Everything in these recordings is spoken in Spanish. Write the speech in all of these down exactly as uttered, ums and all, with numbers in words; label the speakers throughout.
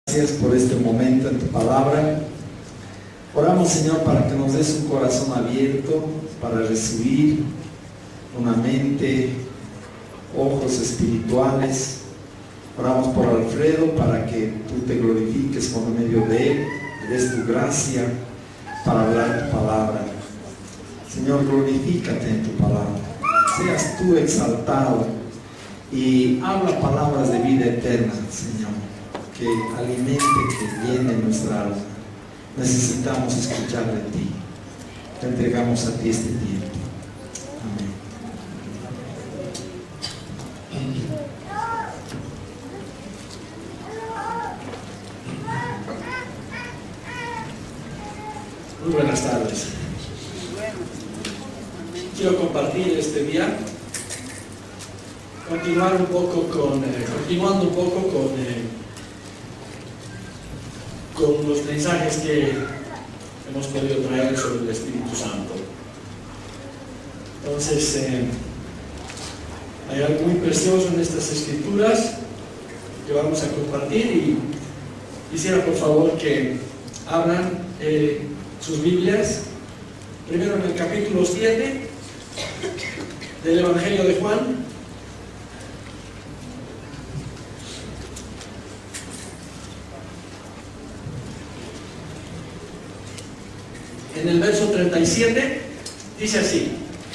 Speaker 1: Gracias por este momento en tu palabra. Oramos, Señor, para que nos des un corazón abierto para recibir, una mente, ojos espirituales. Oramos por Alfredo para que tú te glorifiques por medio de él, le des tu gracia para hablar tu palabra. Señor, glorifícate en tu palabra. Seas tú exaltado y habla palabras de vida eterna, Señor, que alimente, que llene nuestra alma. Necesitamos escuchar de ti. Te entregamos a ti este tiempo. Amén. Muy buenas tardes. Quiero compartir este día, continuar un poco con, eh, continuando un poco con eh, con los mensajes que hemos podido traer sobre el Espíritu Santo. Entonces, eh, hay algo muy precioso en estas escrituras que vamos a compartir y quisiera por favor que abran eh, sus Biblias, primero en el capítulo siete del Evangelio de Juan. En el verso treinta y siete dice así: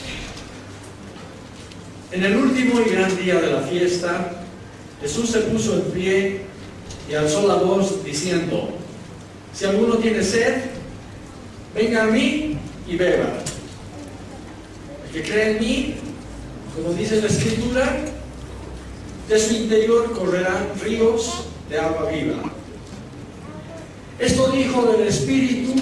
Speaker 1: en el último y gran día de la fiesta, Jesús se puso en pie y alzó la voz diciendo: si alguno tiene sed, venga a mí y beba. El que cree en mí, como dice la Escritura, de su interior correrán ríos de agua viva. Esto dijo del Espíritu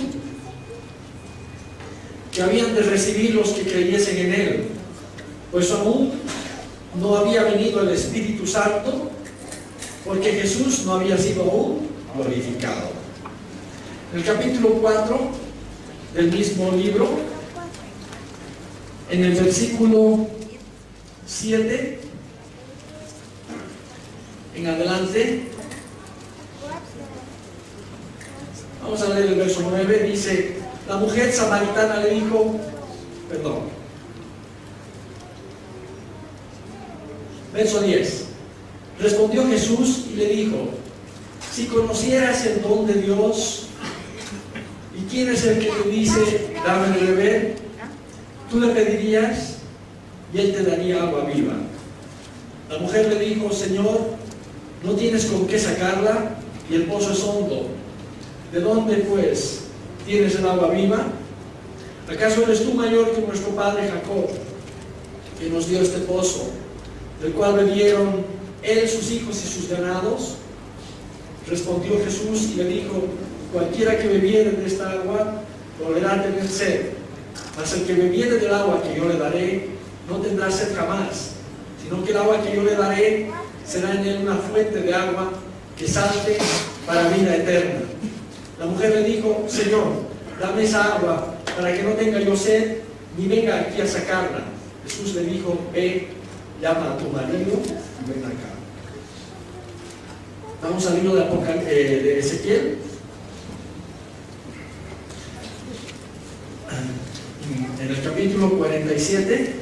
Speaker 1: que habían de recibir los que creyesen en él, pues aún no había venido el Espíritu Santo, porque Jesús no había sido aún glorificado. En el capítulo cuatro del mismo libro, en el versículo siete en adelante, vamos a leer el verso nueve, dice: la mujer samaritana le dijo, perdón, verso diez, respondió Jesús y le dijo: si conocieras el don de Dios y quién es el que te dice dame de beber, tú le pedirías y él te daría agua viva. La mujer le dijo: Señor, no tienes con qué sacarla y el pozo es hondo. ¿De dónde pues tienes el agua viva? ¿Acaso eres tú mayor que nuestro padre Jacob, que nos dio este pozo, del cual bebieron él, sus hijos y sus ganados? Respondió Jesús y le dijo: cualquiera que bebiere de esta agua volverá a tener sed, mas el que bebiere del agua que yo le daré no tendrá sed jamás, sino que el agua que yo le daré será en él una fuente de agua que salte para vida eterna. La mujer le dijo: Señor, dame esa agua para que no tenga yo sed, ni venga aquí a sacarla. Jesús le dijo: ve, llama a tu marido y ven acá. Vamos al libro de, Apocal eh, de Ezequiel. En el capítulo cuarenta y siete.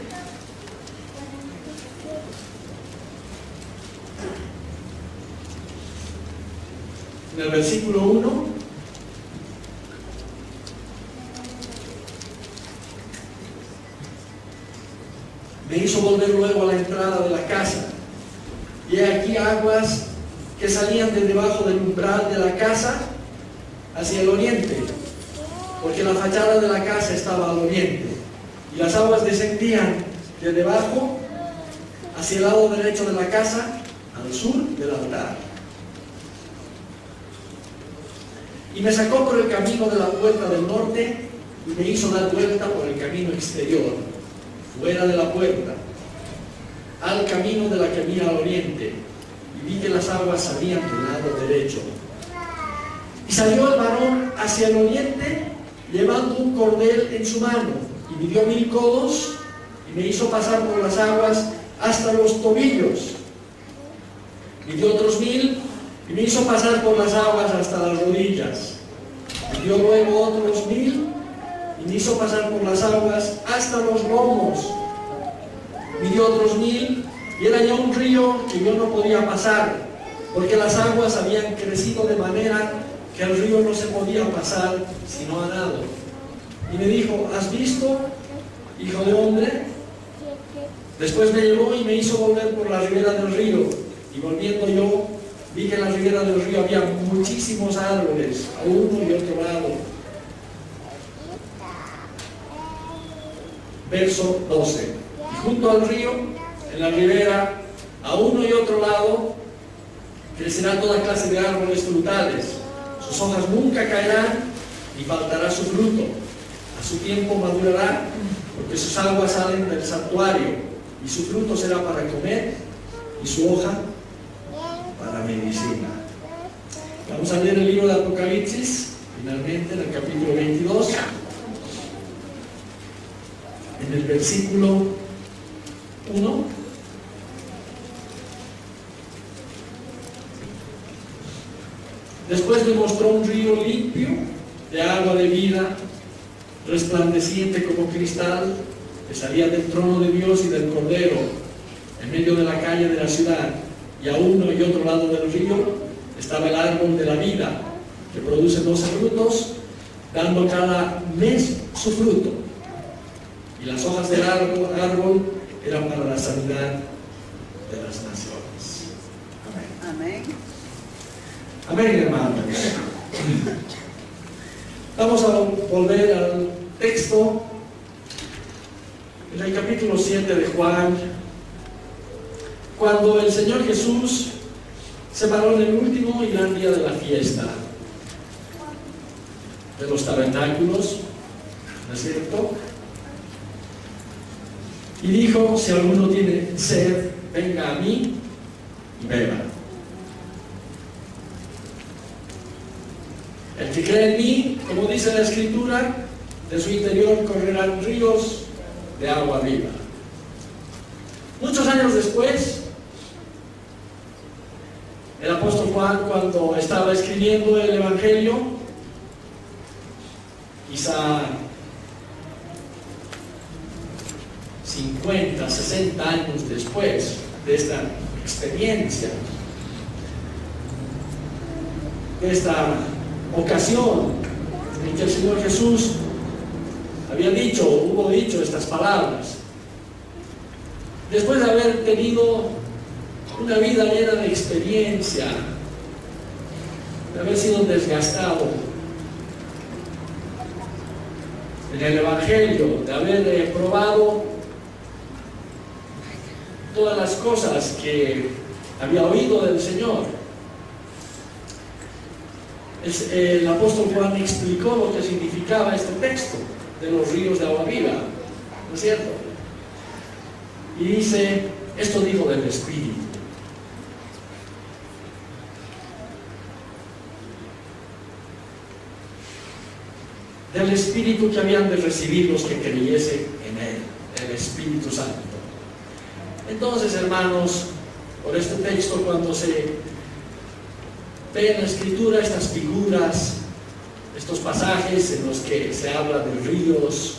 Speaker 1: En el versículo uno. Me hizo volver luego a la entrada de la casa, y he aquí aguas que salían de debajo del umbral de la casa hacia el oriente, porque la fachada de la casa estaba al oriente, y las aguas descendían de debajo hacia el lado derecho de la casa, al sur del altar. Y me sacó por el camino de la puerta del norte, y me hizo dar vuelta por el camino exterior, fuera de la puerta, al camino de la que mira al oriente, y vi que las aguas salían del lado derecho. Y salió el varón hacia el oriente, llevando un cordel en su mano, y midió mil codos, y me hizo pasar por las aguas hasta los tobillos. Midió otros mil, y me hizo pasar por las aguas hasta las rodillas. Me dio luego otros mil y me hizo pasar por las aguas hasta los lomos. Me dio otros mil y era ya un río que yo no podía pasar, porque las aguas habían crecido de manera que el río no se podía pasar sino a nado. Y me dijo: ¿has visto, hijo de hombre? Después me llevó y me hizo volver por la ribera del río, y volviendo yo vi que en la ribera del río había muchísimos árboles, a uno y otro lado. Verso doce. Y junto al río, en la ribera, a uno y otro lado, crecerá toda clase de árboles frutales. Sus hojas nunca caerán, ni faltará su fruto. A su tiempo madurará, porque sus aguas salen del santuario, y su fruto será para comer, y su hoja para medicina. Vamos a leer el libro de Apocalipsis, finalmente, en el capítulo veintidós, en el versículo uno. Después me mostró un río limpio de agua de vida, resplandeciente como cristal, que salía del trono de Dios y del Cordero, en medio de la calle de la ciudad. Y a uno y otro lado del río estaba el árbol de la vida, que produce doce frutos, dando cada mes su fruto. Y las hojas del árbol, árbol eran para la sanidad de las naciones. Amén. Amén, Amén, hermanos. Vamos a volver al texto en el capítulo siete de Juan, cuando el Señor Jesús se paró en el último y gran día de la fiesta de los tabernáculos, ¿no es cierto? Y dijo: si alguno tiene sed, venga a mí y beba. El que cree en mí, como dice la Escritura, de su interior correrán ríos de agua viva. Muchos años después, el apóstol Juan, cuando estaba escribiendo el Evangelio, quizá cincuenta, sesenta años después de esta experiencia, de esta ocasión en que el Señor Jesús había dicho, hubo dicho estas palabras, después de haber tenido una vida llena de experiencia, de haber sido desgastado en el Evangelio, de haber eh, probado todas las cosas que había oído del Señor. El, el apóstol Juan explicó lo que significaba este texto de los ríos de agua viva, ¿no es cierto? Y dice: esto dijo del Espíritu. Del Espíritu que habían de recibir los que creyesen en Él, el Espíritu Santo. Entonces, hermanos, por este texto, cuando se ve en la Escritura estas figuras, estos pasajes en los que se habla de ríos,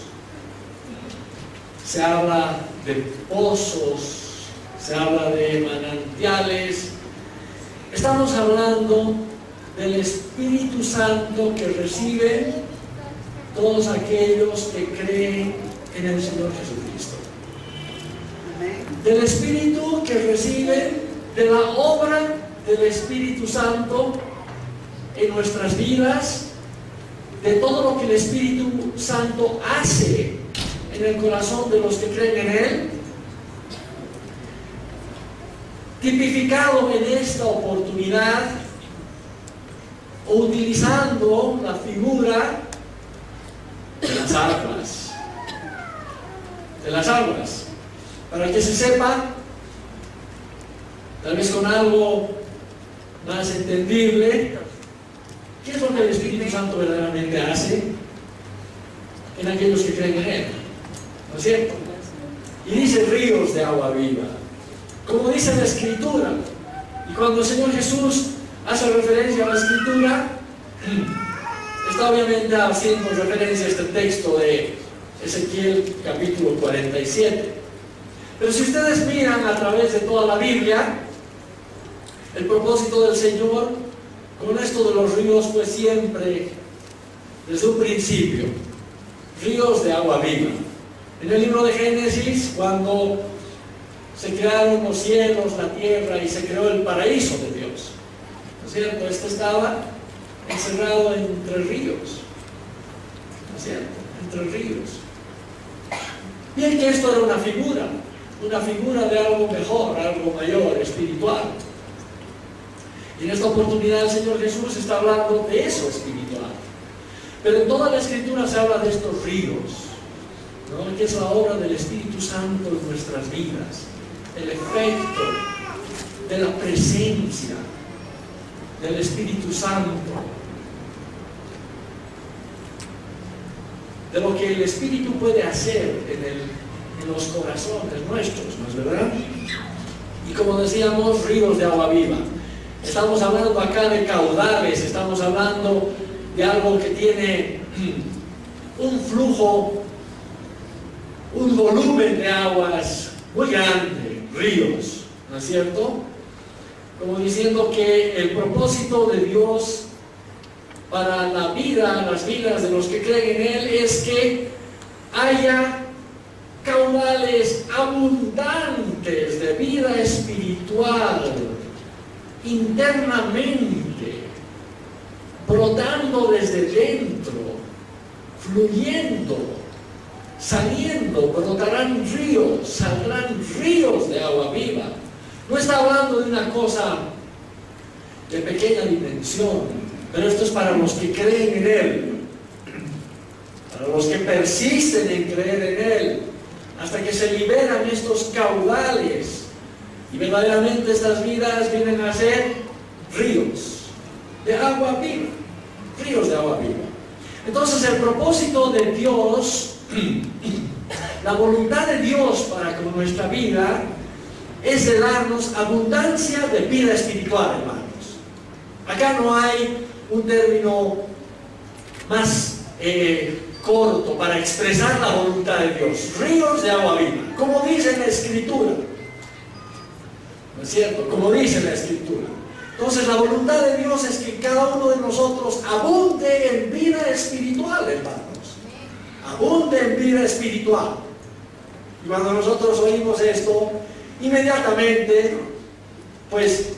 Speaker 1: se habla de pozos, se habla de manantiales, estamos hablando del Espíritu Santo que recibe todos aquellos que creen en el Señor Jesucristo. Del Espíritu que recibe, de la obra del Espíritu Santo en nuestras vidas, de todo lo que el Espíritu Santo hace en el corazón de los que creen en Él, tipificado en esta oportunidad o utilizando la figura de las aguas, de las aguas, para que se sepa, tal vez con algo más entendible, qué es lo que el Espíritu Santo verdaderamente hace en aquellos que creen en Él, ¿no es cierto? Y dice ríos de agua viva, como dice la Escritura. Y cuando el Señor Jesús hace referencia a la Escritura, está obviamente haciendo referencia a este texto de Ezequiel capítulo cuarenta y siete. Pero si ustedes miran a través de toda la Biblia, el propósito del Señor con esto de los ríos fue siempre, desde un principio, ríos de agua viva. En el libro de Génesis, cuando se crearon los cielos, la tierra y se creó el paraíso de Dios, ¿no es cierto? Este estaba encerrado entre ríos, ¿no es cierto? Entre ríos. Bien que esto era una figura, una figura de algo mejor, algo mayor, espiritual. Y en esta oportunidad el Señor Jesús está hablando de eso espiritual. Pero en toda la Escritura se habla de estos ríos, ¿no? Que es la obra del Espíritu Santo en nuestras vidas, el efecto de la presencia del Espíritu Santo, de lo que el Espíritu puede hacer en, el, en los corazones nuestros, ¿no es verdad? Y como decíamos, ríos de agua viva. Estamos hablando acá de caudales, estamos hablando de algo que tiene un flujo, un volumen de aguas muy grande, ríos, ¿no es cierto? Como diciendo que el propósito de Dios para la vida, las vidas de los que creen en Él, es que haya caudales abundantes de vida espiritual internamente, brotando desde dentro, fluyendo, saliendo, brotarán ríos, saldrán ríos de agua viva. No está hablando de una cosa de pequeña dimensión, pero esto es para los que creen en Él, para los que persisten en creer en Él, hasta que se liberan estos caudales y verdaderamente estas vidas vienen a ser ríos de agua viva, ríos de agua viva. Entonces el propósito de Dios, la voluntad de Dios para con nuestra vida, es de darnos abundancia de vida espiritual, hermanos. Acá no hay un término más eh, corto para expresar la voluntad de Dios. Ríos de agua viva, como dice la Escritura, ¿no es cierto? Como dice la Escritura. Entonces la voluntad de Dios es que cada uno de nosotros abunde en vida espiritual, hermanos. Abunde en vida espiritual. Y cuando nosotros oímos esto, inmediatamente, pues,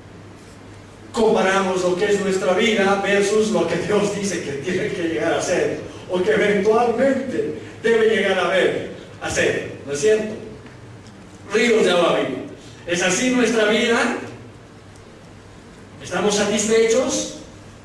Speaker 1: comparamos lo que es nuestra vida versus lo que Dios dice que tiene que llegar a ser, o que eventualmente debe llegar a ver, a ser, ¿no es cierto? Ríos de agua viva. ¿Es así nuestra vida? ¿Estamos satisfechos?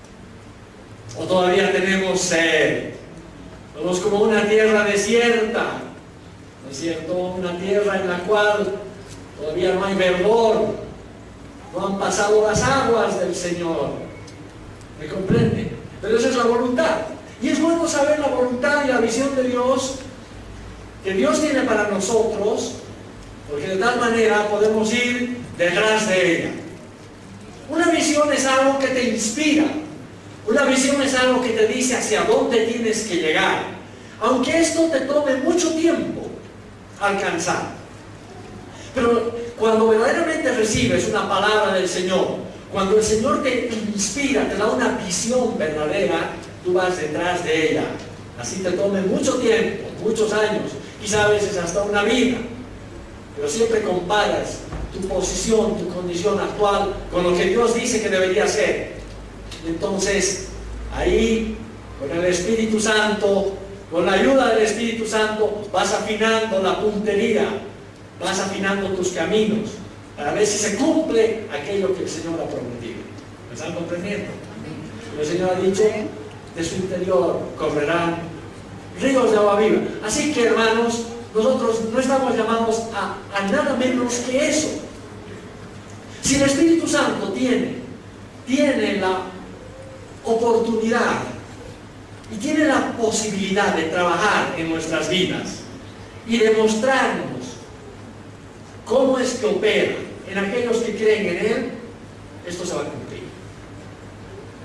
Speaker 1: ¿O todavía tenemos sed? Somos como una tierra desierta, ¿no es cierto? Una tierra en la cual todavía no hay verdor. No han pasado las aguas del Señor. ¿Me comprende? Pero esa es la voluntad. Y es bueno saber la voluntad y la visión de Dios que Dios tiene para nosotros, porque de tal manera podemos ir detrás de ella. Una visión es algo que te inspira. Una visión es algo que te dice hacia dónde tienes que llegar, aunque esto te tome mucho tiempo alcanzar. Pero cuando verdaderamente recibes una palabra del Señor, cuando el Señor te inspira, te da una visión verdadera, tú vas detrás de ella. Así te tome mucho tiempo, muchos años, quizá a veces hasta una vida, pero siempre comparas tu posición, tu condición actual con lo que Dios dice que debería ser. Y entonces, ahí, con el Espíritu Santo, con la ayuda del Espíritu Santo, vas afinando la puntería, vas afinando tus caminos, para ver si se cumple aquello que el Señor ha prometido. ¿Me están comprendiendo? El Señor ha dicho, de su interior correrán ríos de agua viva. Así que, hermanos, nosotros no estamos llamados a, a nada menos que eso. Si el Espíritu Santo tiene, tiene la oportunidad y tiene la posibilidad de trabajar en nuestras vidas y demostrarnos cómo es que opera en aquellos que creen en Él, esto se va a cumplir.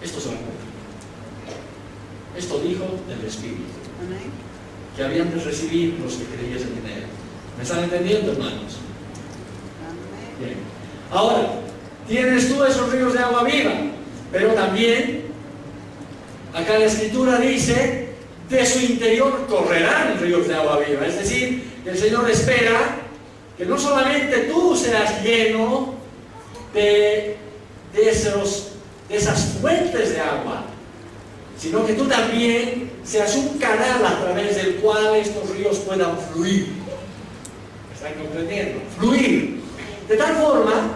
Speaker 1: esto se va a cumplir. Esto dijo el Espíritu, que habían de recibir los que creyesen en Él. ¿Me están entendiendo, hermanos? Bien. Ahora, tienes tú esos ríos de agua viva, pero también, acá la Escritura dice, de su interior correrán ríos de agua viva. Es decir, el Señor espera que no solamente tú seas lleno de, de, esos, de esas fuentes de agua, sino que tú también seas un canal a través del cual estos ríos puedan fluir. ¿Me están comprendiendo? Fluir. De tal forma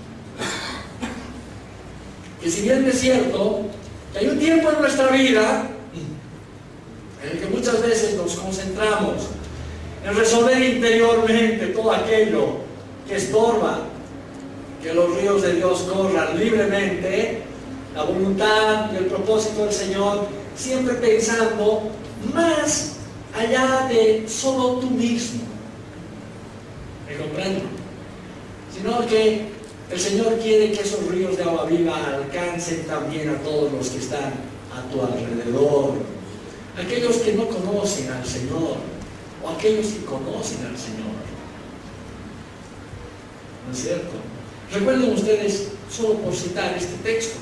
Speaker 1: que, si bien es cierto que hay un tiempo en nuestra vida en el que muchas veces nos concentramos en resolver interiormente todo aquello que estorba que los ríos de Dios corran libremente, la voluntad y el propósito del Señor, siempre pensando más allá de solo tú mismo. ¿Me comprendo? Sino que el Señor quiere que esos ríos de agua viva alcancen también a todos los que están a tu alrededor. Aquellos que no conocen al Señor, o aquellos que conocen al Señor. ¿No es cierto? Recuerden ustedes, solo por citar este texto,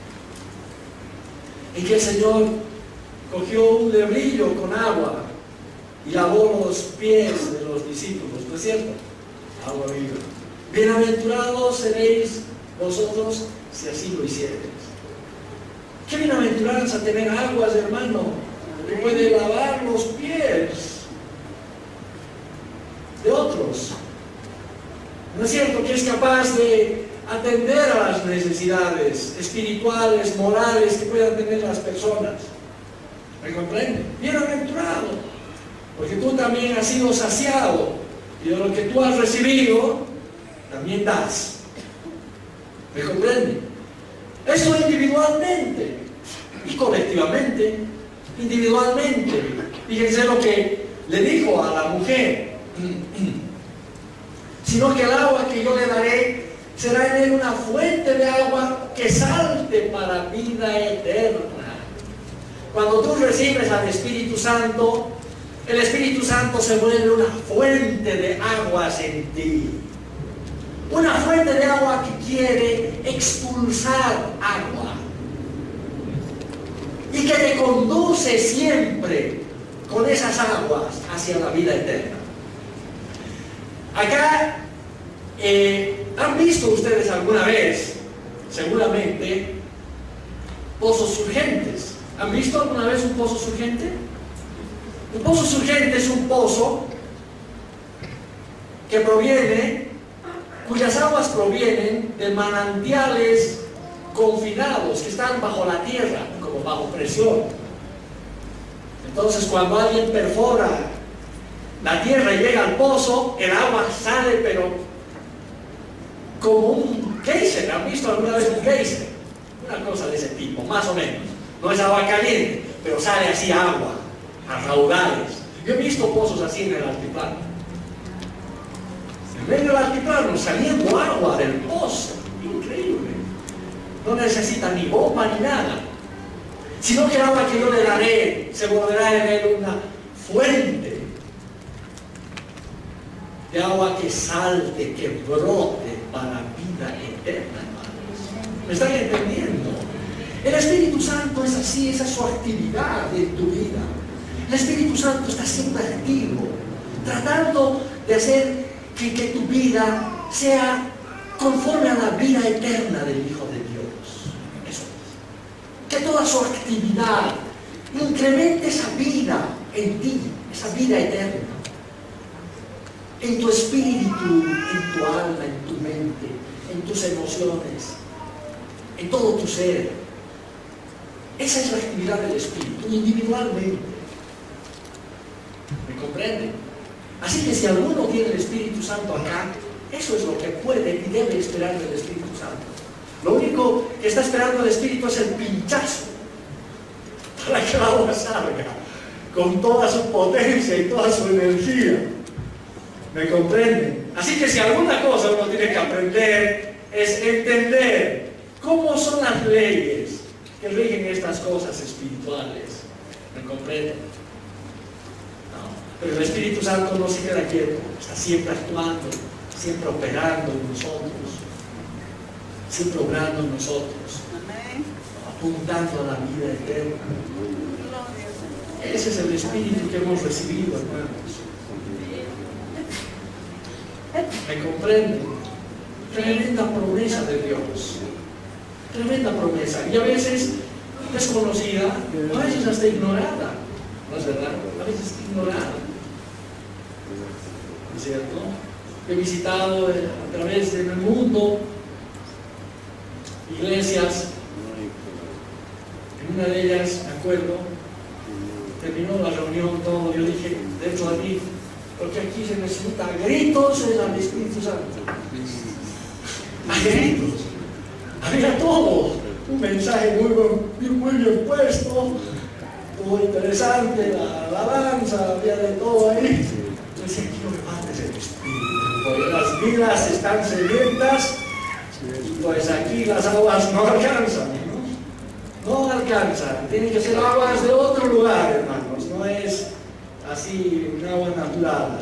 Speaker 1: en que el Señor cogió un lebrillo con agua y lavó los pies de los discípulos, ¿no es cierto? Agua viva. Bienaventurados seréis vosotros si así lo hiciereis. Qué bienaventuranza tener aguas, hermano, que puede lavar los pies de otros. ¿No es cierto? Que es capaz de atender a las necesidades espirituales, morales que puedan tener las personas. ¿Me comprende? Bienaventurado, porque tú también has sido saciado y de lo que tú has recibido también das. ¿Me comprende? Esto individualmente y colectivamente. Individualmente. Fíjense lo que le dijo a la mujer: sino que el agua que yo le daré será en él una fuente de agua que salte para vida eterna. Cuando tú recibes al Espíritu Santo, el Espíritu Santo se vuelve una fuente de aguas en ti. Una fuente de agua que quiere expulsar agua y que te conduce siempre con esas aguas hacia la vida eterna. Acá, eh, ¿han visto ustedes alguna vez, seguramente, pozos surgentes? ¿Han visto alguna vez un pozo surgente? Un pozo surgente es un pozo que proviene, cuyas aguas provienen de manantiales confinados que están bajo la tierra, como bajo presión. Entonces, cuando alguien perfora la tierra y llega al pozo, el agua sale, pero como un geyser. ¿Han visto alguna vez un geyser? Una cosa de ese tipo, más o menos. No es agua caliente, pero sale así agua, a raudales. Yo he visto pozos así en el altiplano. En medio del altiplano, saliendo agua del pozo. Increíble. No necesita ni bomba ni nada. Sino que el agua que yo le daré se volverá en él una fuente de agua que salte, que brote para vida eterna, hermanos. ¿Me están entendiendo? El Espíritu Santo es así, esa es su actividad en tu vida. El Espíritu Santo está siempre activo, tratando de hacer que, que tu vida sea conforme a la vida eterna del Hijo de Dios. Eso es. Que toda su actividad incremente esa vida en ti, esa vida eterna. En tu espíritu, en tu alma, en tu mente, en tus emociones, en todo tu ser. Esa es la actividad del Espíritu, individualmente. ¿Me comprenden? Así que si alguno tiene el Espíritu Santo acá, eso es lo que puede y debe esperar del Espíritu Santo. Lo único que está esperando el Espíritu es el pinchazo para que la agua salga con toda su potencia y toda su energía. ¿Me comprenden? Así que si alguna cosa uno tiene que aprender es entender cómo son las leyes que rigen estas cosas espirituales. ¿Me comprenden? No. Pero el Espíritu Santo no se queda quieto, está siempre actuando, siempre operando en nosotros, siempre obrando en nosotros, apuntando a la vida eterna. Ese es el Espíritu que hemos recibido, hermanos. ¿Me comprenden? Tremenda promesa de Dios. Tremenda promesa. Y a veces desconocida, a veces hasta ignorada. ¿No es verdad? A veces ignorada. ¿No es cierto? He visitado a través del mundo iglesias. En una de ellas, me acuerdo, terminó la reunión, todo, yo dije dentro de mí, porque aquí se necesita gritos en el Espíritu Santo. A gritos. Había todo. Un mensaje muy, muy bien puesto, muy interesante, la alabanza, había de todo ahí. Yo decía, quiero que partes el Espíritu, porque las vidas están sedientas, y pues aquí las aguas no alcanzan, ¿no? No alcanzan. Tienen que ser aguas de otro lugar, hermanos. No es así un agua natural.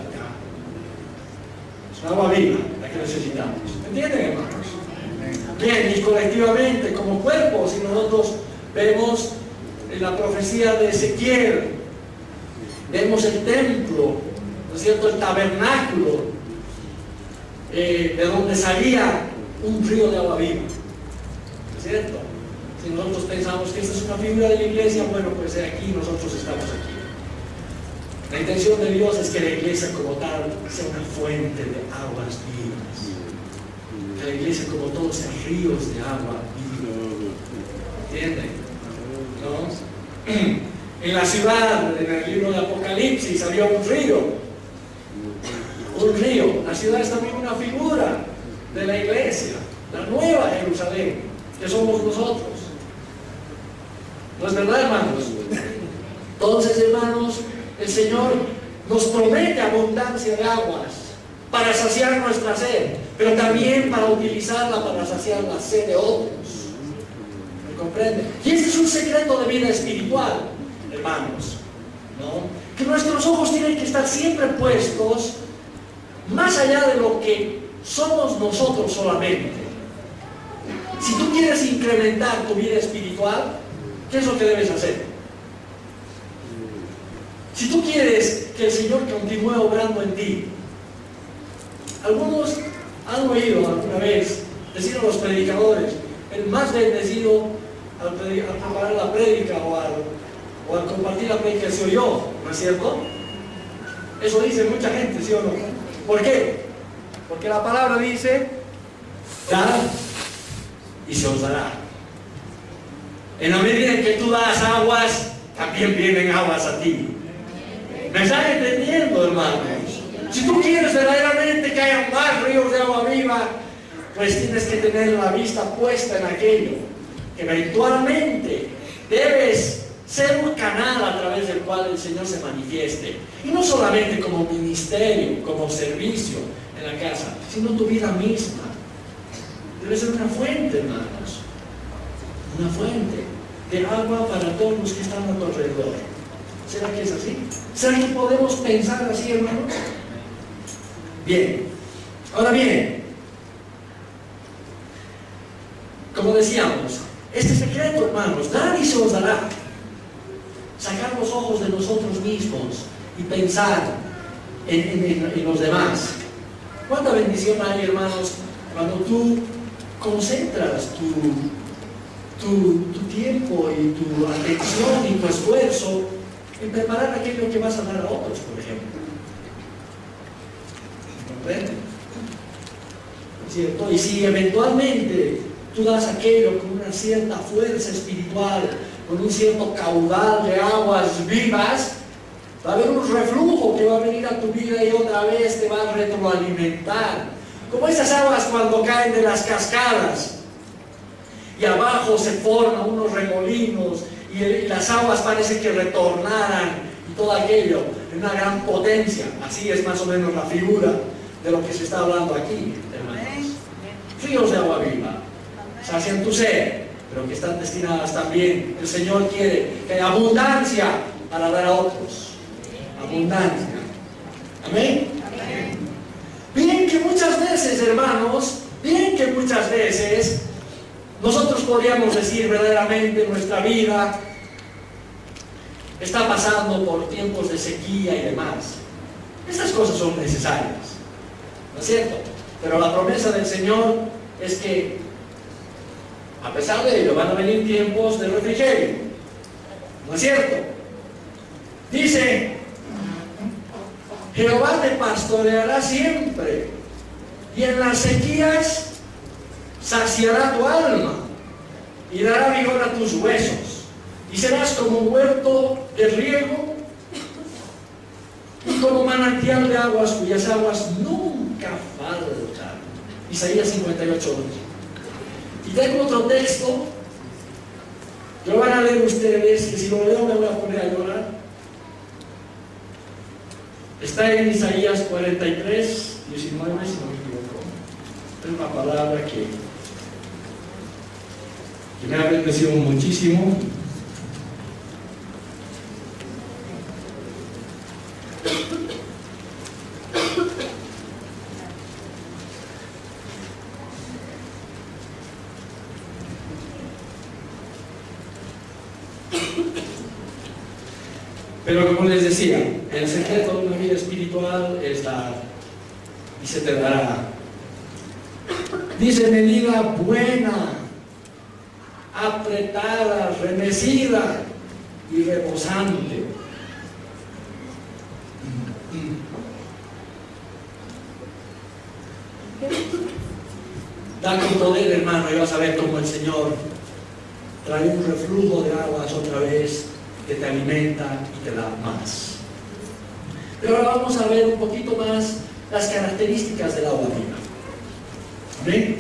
Speaker 1: Es un agua viva la que necesitamos. ¿Entienden, hermanos? Bien, y colectivamente, como cuerpo, si nosotros vemos en la profecía de Ezequiel, vemos el templo, ¿no es cierto?, el tabernáculo, eh, de donde salía un río de agua viva, ¿no es cierto? Si nosotros pensamos que esta es una figura de la iglesia, bueno, pues aquí nosotros estamos aquí. La intención de Dios es que la iglesia como tal sea una fuente de aguas vivas. Que la iglesia como todos sean ríos de agua viva. ¿Entienden? ¿No? En la ciudad, en el libro de Apocalipsis, había un río. Un río. La ciudad es también una figura de la iglesia, la nueva Jerusalén, que somos nosotros. ¿No es verdad, hermanos? Entonces, hermanos, el Señor nos promete abundancia de aguas para saciar nuestra sed, pero también para utilizarla para saciar la sed de otros. ¿Me comprenden? Y este es un secreto de vida espiritual, hermanos, ¿no? Que nuestros ojos tienen que estar siempre puestos más allá de lo que somos nosotros solamente. Si tú quieres incrementar tu vida espiritual, ¿qué es lo que debes hacer? Si tú quieres que el Señor continúe obrando en ti, algunos han oído alguna vez decir a los predicadores, el más bendecido al, al preparar la prédica o al, o al compartir la prédica soy yo, ¿no es cierto? Eso dice mucha gente, ¿sí o no? ¿Por qué? Porque la palabra dice, dad y se os dará. En la medida en que tú das aguas, también vienen aguas a ti. ¿Me están entendiendo, hermanos? Si tú quieres verdaderamente que haya más ríos de agua viva, pues tienes que tener la vista puesta en aquello, que eventualmente debes ser un canal a través del cual el Señor se manifieste. Y no solamente como ministerio, como servicio en la casa, sino tu vida misma. Debe ser una fuente, hermanos. Una fuente de agua para todos los que están a tu alrededor. ¿Será que es así? ¿Será que podemos pensar así, hermanos? Bien. Ahora bien, como decíamos, este secreto, hermanos, nadie se os dará. Sacar los ojos de nosotros mismos y pensar en, en, en los demás. ¿Cuánta bendición hay, hermanos, cuando tú concentras tu, tu, tu tiempo y tu atención y tu esfuerzo en preparar aquello que vas a dar a otros, por ejemplo? ¿Comprenden? ¿Cierto? Y si eventualmente tú das aquello con una cierta fuerza espiritual, con un cierto caudal de aguas vivas, va a haber un reflujo que va a venir a tu vida y otra vez te va a retroalimentar. Como esas aguas cuando caen de las cascadas y abajo se forman unos remolinos y, el, y las aguas parece que retornaran y todo aquello en una gran potencia. Así es más o menos la figura de lo que se está hablando aquí, hermanos. Ríos de agua viva sacian tu sed, pero que están destinadas también. El Señor quiere que haya abundancia para dar a otros. Abundancia. Amén. Amén. Bien que muchas veces, hermanos, bien que muchas veces nosotros podríamos decir verdaderamente nuestra vida está pasando por tiempos de sequía y demás. Estas cosas son necesarias, ¿no es cierto? Pero la promesa del Señor es que a pesar de ello van a venir tiempos de refrigerio, ¿no es cierto? Dice: Jehová te pastoreará siempre, y en las sequías saciará tu alma, y dará vigor a tus huesos, y serás como un huerto de riego, y como manantial de aguas cuyas aguas nunca faltan. Isaías cincuenta y ocho. Y tengo otro texto, lo van a leer ustedes, que si lo leo me voy a poner a llorar. Está en Isaías cuarenta y tres, diecinueve, si no me equivoco. Es una palabra que, que me ha bendecido muchísimo. Pero como les decía, el secreto de una vida espiritual es dar y se te dará. Dice: medida buena, apretada, remecida y rebosante. Da con poder, hermano, y vas a ver cómo el Señor trae un reflujo de aguas otra vez que te alimenta y te da más. Pero ahora vamos a ver un poquito más las características del agua viva. ¿Bien?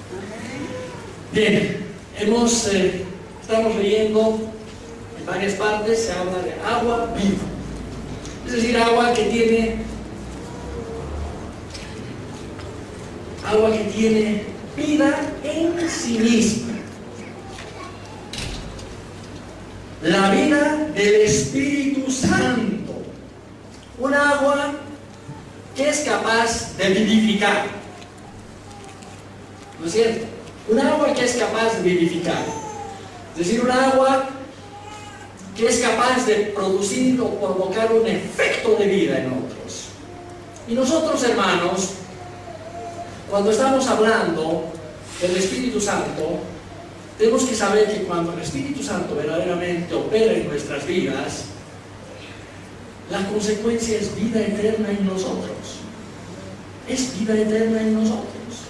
Speaker 1: Bien, hemos, eh, estamos leyendo en varias partes, se habla de agua viva. Es decir, agua que tiene, agua que tiene vida en sí misma. La vida del Espíritu Santo. Un agua que es capaz de vivificar. ¿No es cierto? Un agua que es capaz de vivificar. Es decir, un agua que es capaz de producir o provocar un efecto de vida en otros. Y nosotros, hermanos, cuando estamos hablando del Espíritu Santo, tenemos que saber que cuando el Espíritu Santo verdaderamente opera en nuestras vidas, la consecuencia es vida eterna en nosotros. Es vida eterna en nosotros.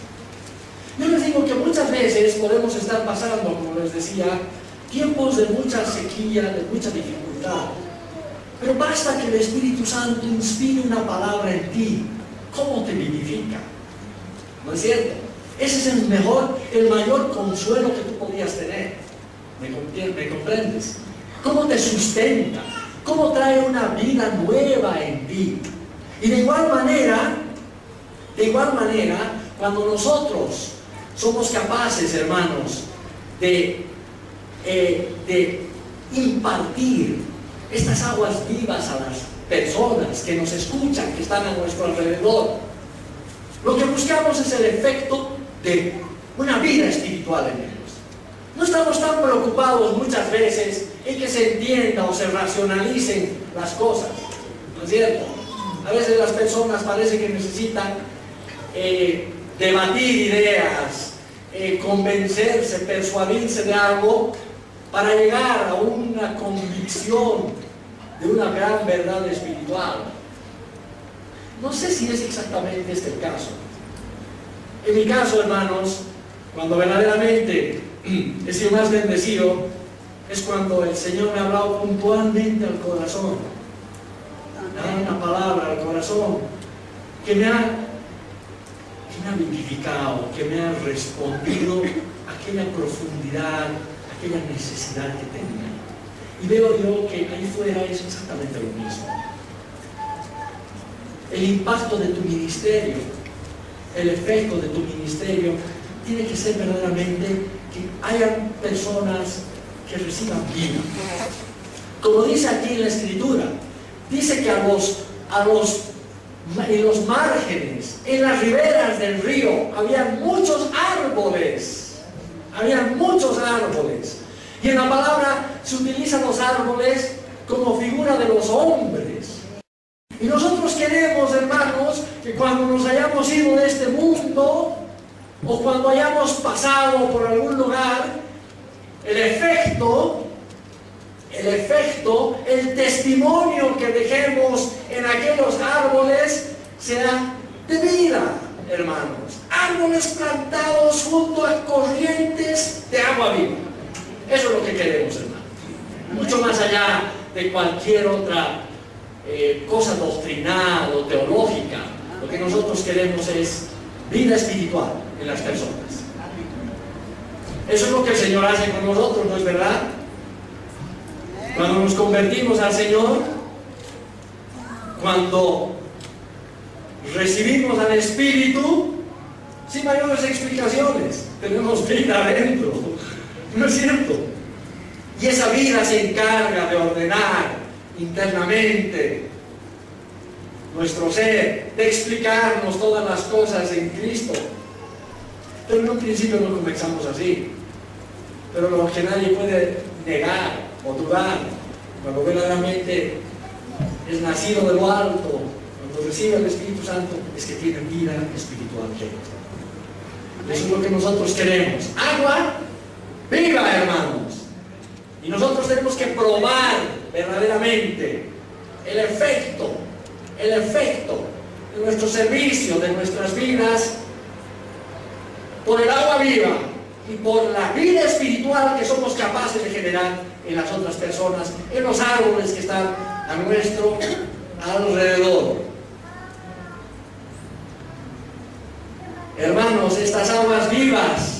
Speaker 1: Yo les digo que muchas veces podemos estar pasando, como les decía, tiempos de mucha sequía, de mucha dificultad. Pero basta que el Espíritu Santo inspire una palabra en ti. ¿Cómo te vivifica? ¿No es cierto? Ese es el mejor, el mayor consuelo que tú podías tener. ¿Me, ¿Me comprendes? ¿Cómo te sustenta? ¿Cómo trae una vida nueva en ti? Y de igual manera, de igual manera, cuando nosotros somos capaces, hermanos, de, eh, de impartir estas aguas vivas a las personas que nos escuchan, que están a nuestro alrededor, lo que buscamos es el efecto de una vida espiritual en ellos. No estamos tan preocupados muchas veces en que se entienda o se racionalicen las cosas, ¿no es cierto? A veces las personas parece que necesitan eh, debatir ideas, eh, convencerse, persuadirse de algo para llegar a una convicción de una gran verdad espiritual. No sé si es exactamente este el caso. En mi caso, hermanos, cuando verdaderamente he sido más bendecido, es cuando el Señor me ha hablado puntualmente al corazón. Me ha dado una palabra al corazón que me ha, que me ha vivificado, que me ha respondido a aquella profundidad, a aquella necesidad que tenía. Y veo yo que ahí fuera es exactamente lo mismo. El impacto de tu ministerio, el efecto de tu ministerio, tiene que ser verdaderamente que hayan personas que reciban vida. Como dice aquí en la Escritura, dice que a los, a los, en los márgenes, en las riberas del río, había muchos árboles, había muchos árboles. Y en la palabra se utilizan los árboles como figura de los hombres. Y nosotros queremos, hermanos, que cuando nos hayamos ido de este mundo, o cuando hayamos pasado por algún lugar, el efecto, el efecto, el testimonio que dejemos en aquellos árboles sea de vida, hermanos. Árboles plantados junto a corrientes de agua viva. Eso es lo que queremos, hermanos. Mucho más allá de cualquier otra eh, cosa doctrinal o teológica. Lo que nosotros queremos es vida espiritual en las personas. Eso es lo que el Señor hace con nosotros, ¿no es verdad? Cuando nos convertimos al Señor, cuando recibimos al Espíritu, sin mayores explicaciones, tenemos vida adentro, ¿no es cierto? Y esa vida se encarga de ordenar internamente nuestro ser, de explicarnos todas las cosas en Cristo. Pero en un principio no comenzamos así. Pero lo que nadie puede negar o dudar, cuando verdaderamente es nacido de lo alto, cuando recibe el Espíritu Santo, es que tiene vida espiritual dentro. Eso es lo que nosotros queremos. Agua viva, hermanos. Y nosotros tenemos que probar verdaderamente el efecto, el efecto de nuestro servicio, de nuestras vidas, por el agua viva y por la vida espiritual que somos capaces de generar en las otras personas, en los árboles que están a nuestro alrededor. Hermanos, estas aguas vivas,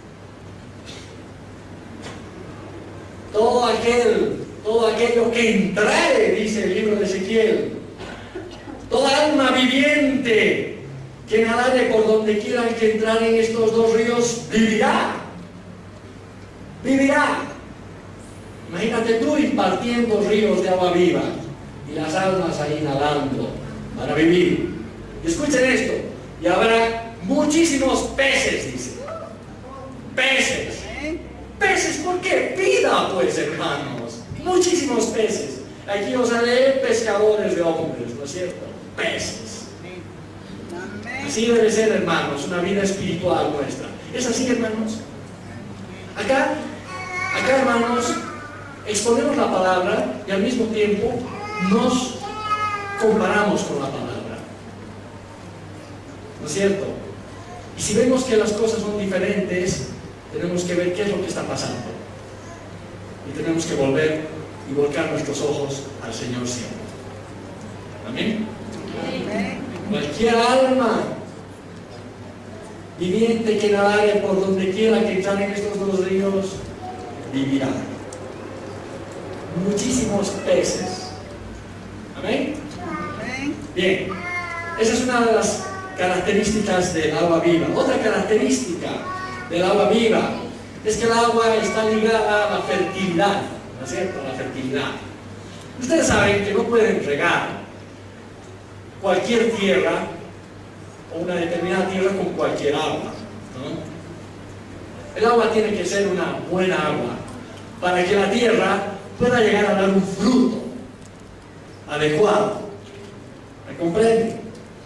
Speaker 1: todo aquel, todo aquello que entrare, dice el libro de Ezequiel, toda alma viviente que nadare por donde quieran que entrar en estos dos ríos, vivirá. Vivirá. Imagínate tú impartiendo ríos de agua viva y las almas ahí nadando para vivir. Y escuchen esto, y habrá muchísimos peces, dice. Peces. Peces, ¿por qué? Vida, pues, hermanos. Muchísimos peces. Aquí os haré pescadores de hombres, ¿no es cierto? Peces. Así debe ser, hermanos, una vida espiritual nuestra. ¿Es así, hermanos? Acá, acá, hermanos, exponemos la palabra y al mismo tiempo nos comparamos con la palabra. ¿No es cierto? Y si vemos que las cosas son diferentes, tenemos que ver qué es lo que está pasando. Y tenemos que volver y volcar nuestros ojos al Señor siempre. ¿Amén? Amén. Cualquier alma viviente que nadare por donde quiera que entrar en estos dos ríos, vivirá. Muchísimos peces. ¿Amén? Bien, esa es una de las características del agua viva. Otra característica del agua viva es que el agua está ligada a la fertilidad, ¿no es cierto? A la fertilidad. Ustedes saben que no pueden regar cualquier tierra o una determinada tierra con cualquier agua, ¿no? El agua tiene que ser una buena agua para que la tierra pueda llegar a dar un fruto adecuado. ¿Me comprende?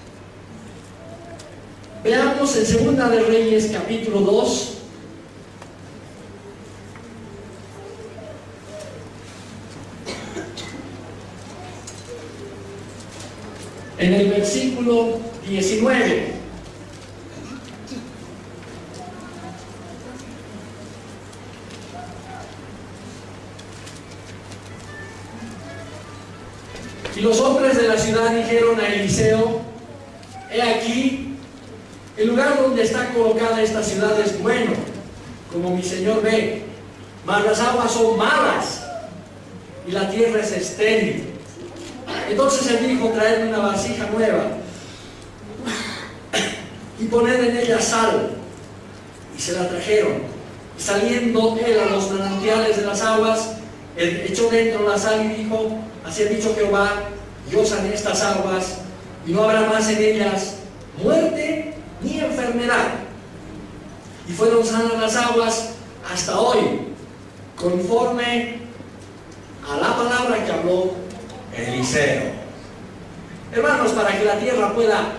Speaker 1: Veamos en Segunda de Reyes capítulo dos. En el versículo diecinueve. Y los hombres de la ciudad dijeron a Eliseo: he aquí, el lugar donde está colocada esta ciudad es bueno, como mi señor ve, mas las aguas son malas y la tierra es estéril. Entonces él dijo: traedme una vasija nueva y poned en ella sal. Y se la trajeron. saliendo él a los manantiales de las aguas, él echó dentro la sal y dijo, así ha dicho Jehová, yo sané estas aguas, y no habrá más en ellas muerte ni enfermedad. Y fueron sanas las aguas hasta hoy, conforme a la palabra que habló Eliseo. Hermanos, para que la tierra pueda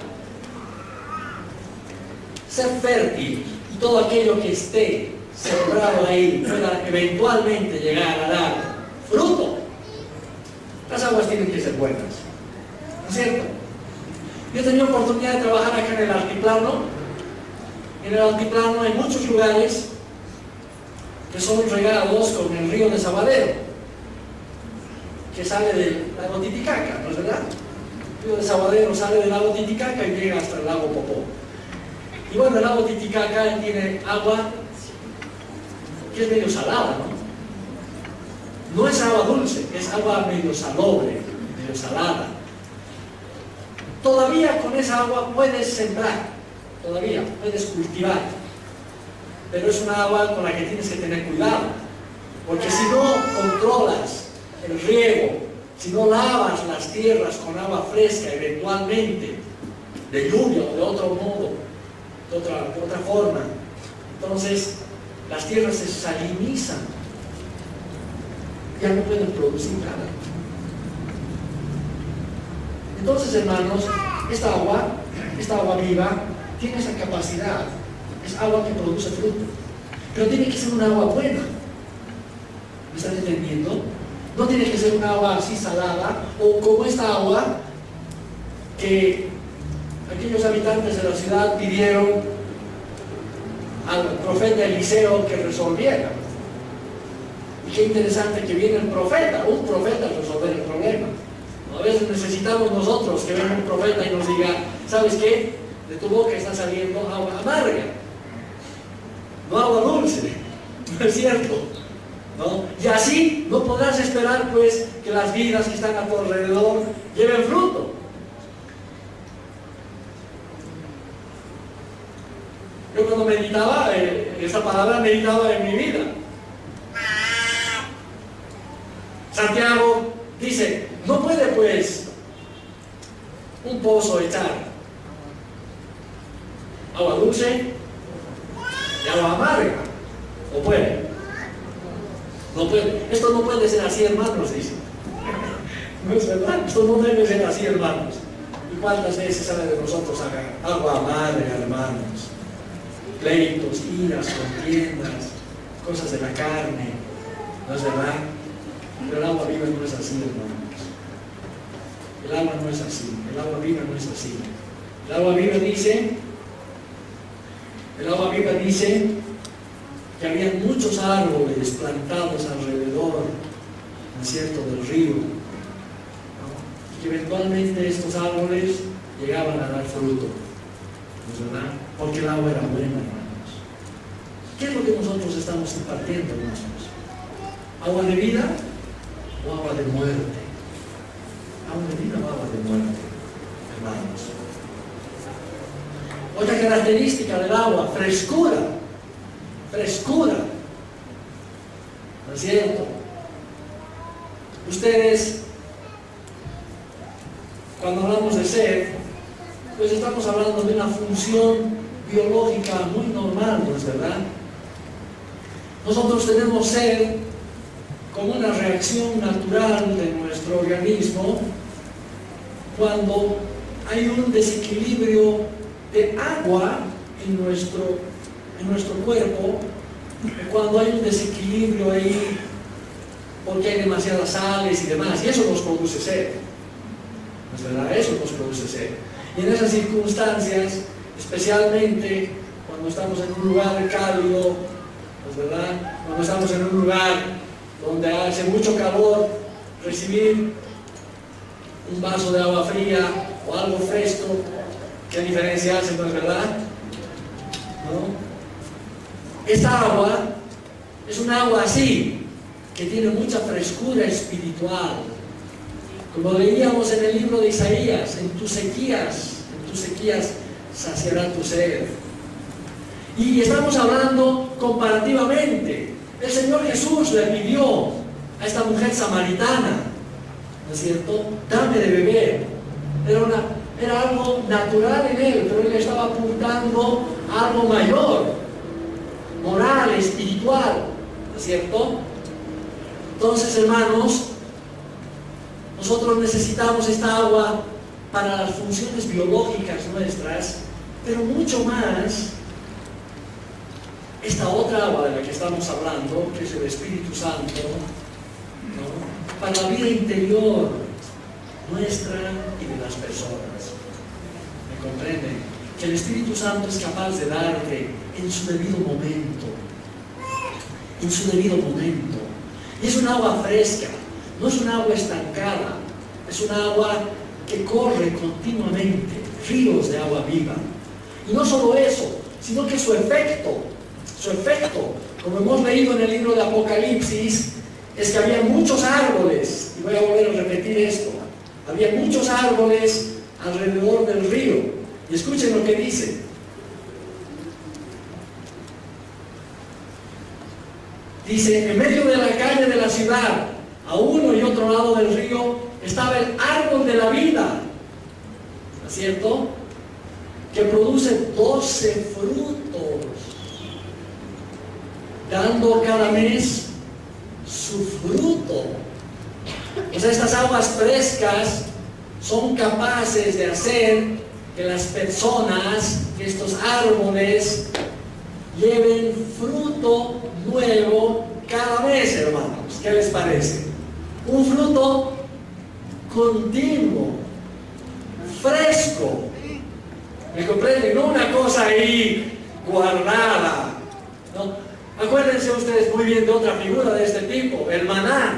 Speaker 1: ser fértil y todo aquello que esté sembrado ahí pueda eventualmente llegar a dar fruto, las aguas tienen que ser buenas, ¿no es cierto? Yo he tenido oportunidad de trabajar acá en el altiplano. En el altiplano hay muchos lugares que son regados con el río de Sabadero, que sale del lago Titicaca, ¿no es verdad? El río de Sabadero sale del lago Titicaca y llega hasta el lago Popó. Y bueno, el lago Titicaca tiene agua que es medio salada, ¿no? No es agua dulce, es agua medio salobre, medio salada. Todavía con esa agua puedes sembrar, todavía puedes cultivar, pero es una agua con la que tienes que tener cuidado, porque si no controlas el riego, si no lavas las tierras con agua fresca eventualmente, de lluvia o de otro modo, de otra, de otra forma, entonces las tierras se salinizan, ya no pueden producir nada. Entonces, hermanos, esta agua, esta agua viva, tiene esa capacidad, es agua que produce fruto, pero tiene que ser una agua buena. ¿Me están entendiendo? No tiene que ser una agua así salada, o como esta agua que aquellos habitantes de la ciudad pidieron al profeta Eliseo que resolviera. Y qué interesante que viene el profeta, un profeta a resolver el problema. A veces necesitamos nosotros que venga un profeta y nos diga, ¿sabes qué? De tu boca está saliendo agua amarga, no agua dulce, ¿no es cierto? ¿No? Y así no podrás esperar pues que las vidas que están a tu alrededor lleven fruto. Yo cuando meditaba, eh, esa palabra meditaba en mi vida. Santiago dice, no puede pues un pozo echar agua dulce y agua amarga, ¿o puede? No puede. Esto no puede ser así, hermanos, dice. No es verdad, esto no debe ser así, hermanos. ¿Y cuántas veces sale de nosotros agua amarga, hermanos? Pleitos, iras, contiendas, cosas de la carne, ¿no es verdad? Pero el agua viva no es así, hermanos. El agua no es así, el agua viva no es así. El agua viva dice, el agua viva dice que había muchos árboles plantados alrededor, ¿no es cierto?, del río, ¿no? Y que eventualmente estos árboles llegaban a dar fruto, ¿no es verdad? Porque el agua era buena, hermanos. ¿Qué es lo que nosotros estamos impartiendo, hermanos? ¿Agua de vida o agua de muerte? Agua de vida o agua de muerte, hermanos. Otra característica del agua, frescura. Frescura. ¿No es cierto? Ustedes, cuando hablamos de sed, pues estamos hablando de una función biológica muy normal, ¿no es verdad? Nosotros tenemos sed como una reacción natural de nuestro organismo cuando hay un desequilibrio de agua en nuestro, en nuestro cuerpo, cuando hay un desequilibrio ahí porque hay demasiadas sales y demás, y eso nos produce sed, ¿no es verdad? Eso nos produce sed. Y en esas circunstancias, especialmente cuando estamos en un lugar cálido, ¿no es verdad? Cuando estamos en un lugar donde hace mucho calor, recibir un vaso de agua fría o algo fresco, ¿qué diferencia hace, no es verdad? ¿No? Esta agua es un agua así, que tiene mucha frescura espiritual. Como leíamos en el libro de Isaías, en tus sequías, en tus sequías saciará tu sed. Y estamos hablando comparativamente. El Señor Jesús le pidió a esta mujer samaritana, ¿no es cierto?, dame de beber. Era, una, era algo natural en él, pero él estaba apuntando a algo mayor, moral, espiritual, ¿no es cierto? Entonces, hermanos, nosotros necesitamos esta agua para las funciones biológicas nuestras, pero mucho más esta otra agua de la que estamos hablando, que es el Espíritu Santo, ¿no?, para la vida interior nuestra y de las personas. ¿Me comprenden? Que el Espíritu Santo es capaz de darte en su debido momento, en su debido momento. Y es un agua fresca, no es un agua estancada, es un agua que corre continuamente, ríos de agua viva. Y no solo eso, sino que su efecto, su efecto, como hemos leído en el libro de Apocalipsis, es que había muchos árboles, y voy a volver a repetir esto, había muchos árboles alrededor del río. Y escuchen lo que dice. Dice, en medio de la calle de la ciudad, a uno y otro lado del río, estaba el árbol de la vida, ¿no es cierto?, que produce doce frutos, dando cada mes su fruto. O sea, estas aguas frescas son capaces de hacer que las personas, que estos árboles, lleven fruto nuevo cada mes, hermanos. ¿Qué les parece? Un fruto continuo, fresco. ¿Me comprenden? No una cosa ahí guardada, ¿no? Acuérdense ustedes muy bien de otra figura de este tipo, el maná.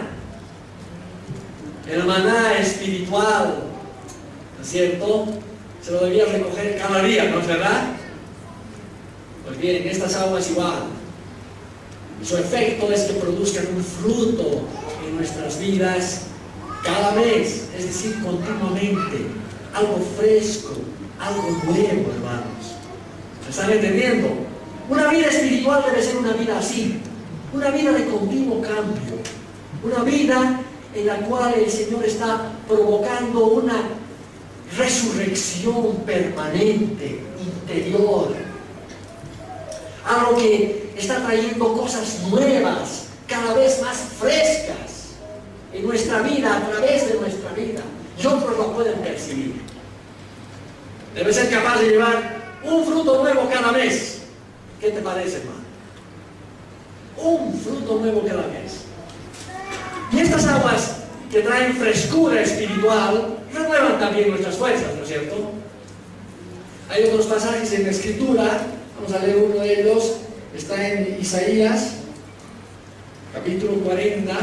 Speaker 1: El maná espiritual, ¿no es cierto? Se lo debía recoger cada día, ¿no es verdad? Pues bien, estas aguas igual. Su efecto es que produzcan un fruto en nuestras vidas cada mes, es decir, continuamente. Algo fresco, algo nuevo, hermanos. ¿Me están entendiendo? Una vida espiritual debe ser una vida así, una vida de continuo cambio, una vida en la cual el Señor está provocando una resurrección permanente, interior, algo que está trayendo cosas nuevas, cada vez más frescas en nuestra vida, a través de nuestra vida, y otros lo pueden percibir. Debe ser capaz de llevar un fruto nuevo cada mes. ¿Qué te parece, hermano? Un fruto nuevo cada mes. Y estas aguas que traen frescura espiritual renuevan también nuestras fuerzas, ¿no es cierto? Hay otros pasajes en la Escritura, vamos a leer uno de ellos, está en Isaías, capítulo cuarenta.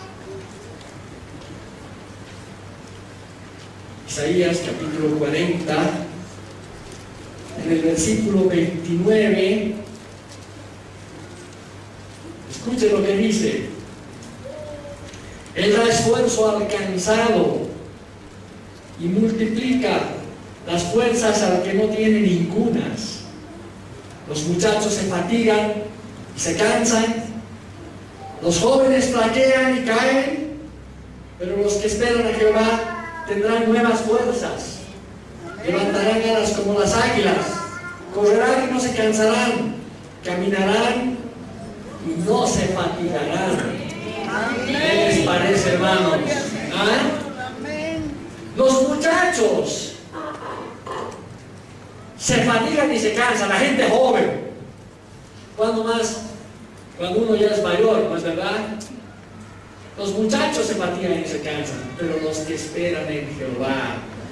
Speaker 1: Isaías, capítulo cuarenta, en el versículo veintinueve, escuchen lo que dice. Él da esfuerzo al cansado y multiplica las fuerzas al que no tiene ningunas. Los muchachos se fatigan y se cansan, los jóvenes flaquean y caen, pero los que esperan a Jehová tendrán nuevas fuerzas, levantarán alas como las águilas, correrán y no se cansarán, caminarán y no se fatigarán. ¿Qué les parece, hermanos? ¿Ah? Los muchachos se fatigan y se cansan, la gente joven. ¿Cuándo más? Cuando uno ya es mayor, ¿no es verdad? Los muchachos se fatigan y se cansan, pero los que esperan en Jehová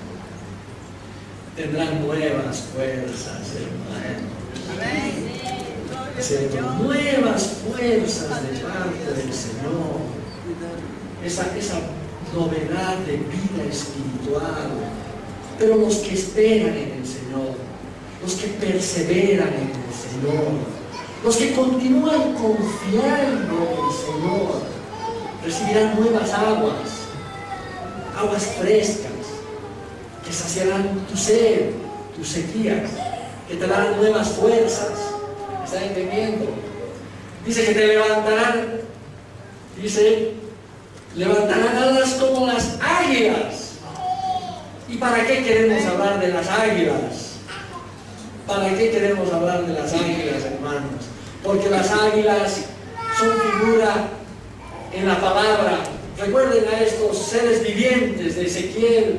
Speaker 1: tendrán nuevas fuerzas, hermano. ¿Cierto? Nuevas fuerzas de parte del Señor. Esa, esa novedad de vida espiritual. Pero los que esperan en el Señor, los que perseveran en el Señor, los que continúan confiando en el Señor, recibirán nuevas aguas, aguas frescas, que saciarán tu sed, tus sequías, que te darán nuevas fuerzas, ¿Está entendiendo? Dice que te levantarán, dice, levantarán alas como las águilas. ¿Y para qué queremos hablar de las águilas? ¿Para qué queremos hablar de las águilas, hermanos? Porque las águilas son figura en la palabra. Recuerden a estos seres vivientes de Ezequiel,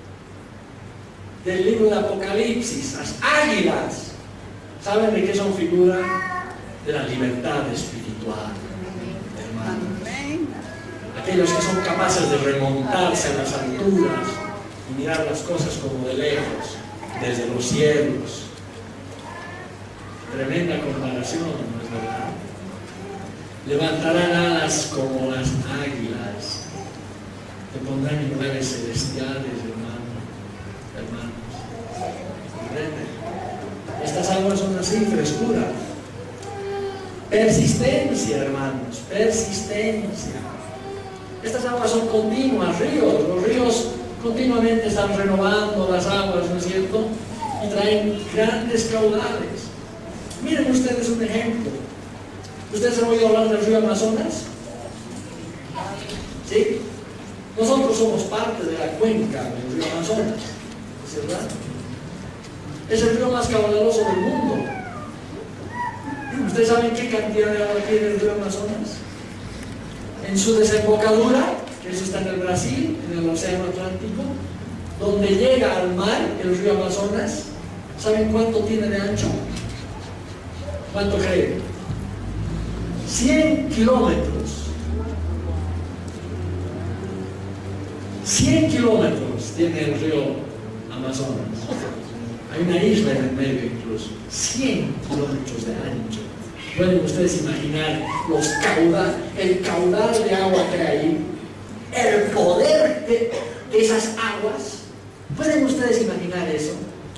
Speaker 1: del libro de Apocalipsis, las águilas. ¿Saben de qué son figura? De la libertad espiritual, hermanos. Aquellos que son capaces de remontarse a las alturas y mirar las cosas como de lejos, desde los cielos. Tremenda comparación, ¿no es verdad? Levantarán alas como las águilas, te pondrán en lugares celestiales, hermano, hermanos. ¿Comprenden? Estas aguas son así, frescura. Persistencia, hermanos, persistencia. Estas aguas son continuas, ríos. Los ríos continuamente están renovando las aguas, ¿no es cierto? Y traen grandes caudales. Miren ustedes un ejemplo. ¿Ustedes han oído hablar del río Amazonas? ¿Sí? Nosotros somos parte de la cuenca del río Amazonas, ¿es verdad? Es el río más caudaloso del mundo. ¿Ustedes saben qué cantidad de agua tiene el río Amazonas? En su desembocadura, que eso está en el Brasil, en el Océano Atlántico, donde llega al mar el río Amazonas, ¿saben cuánto tiene de ancho? ¿Cuánto creen? cien kilómetros. cien kilómetros tiene el río Amazonas. Hay una isla en el medio incluso. cien kilómetros de ancho. Pueden ustedes imaginar los caudal, el caudal de agua que hay ahí, el poder de, de esas aguas. ¿Pueden ustedes imaginar eso?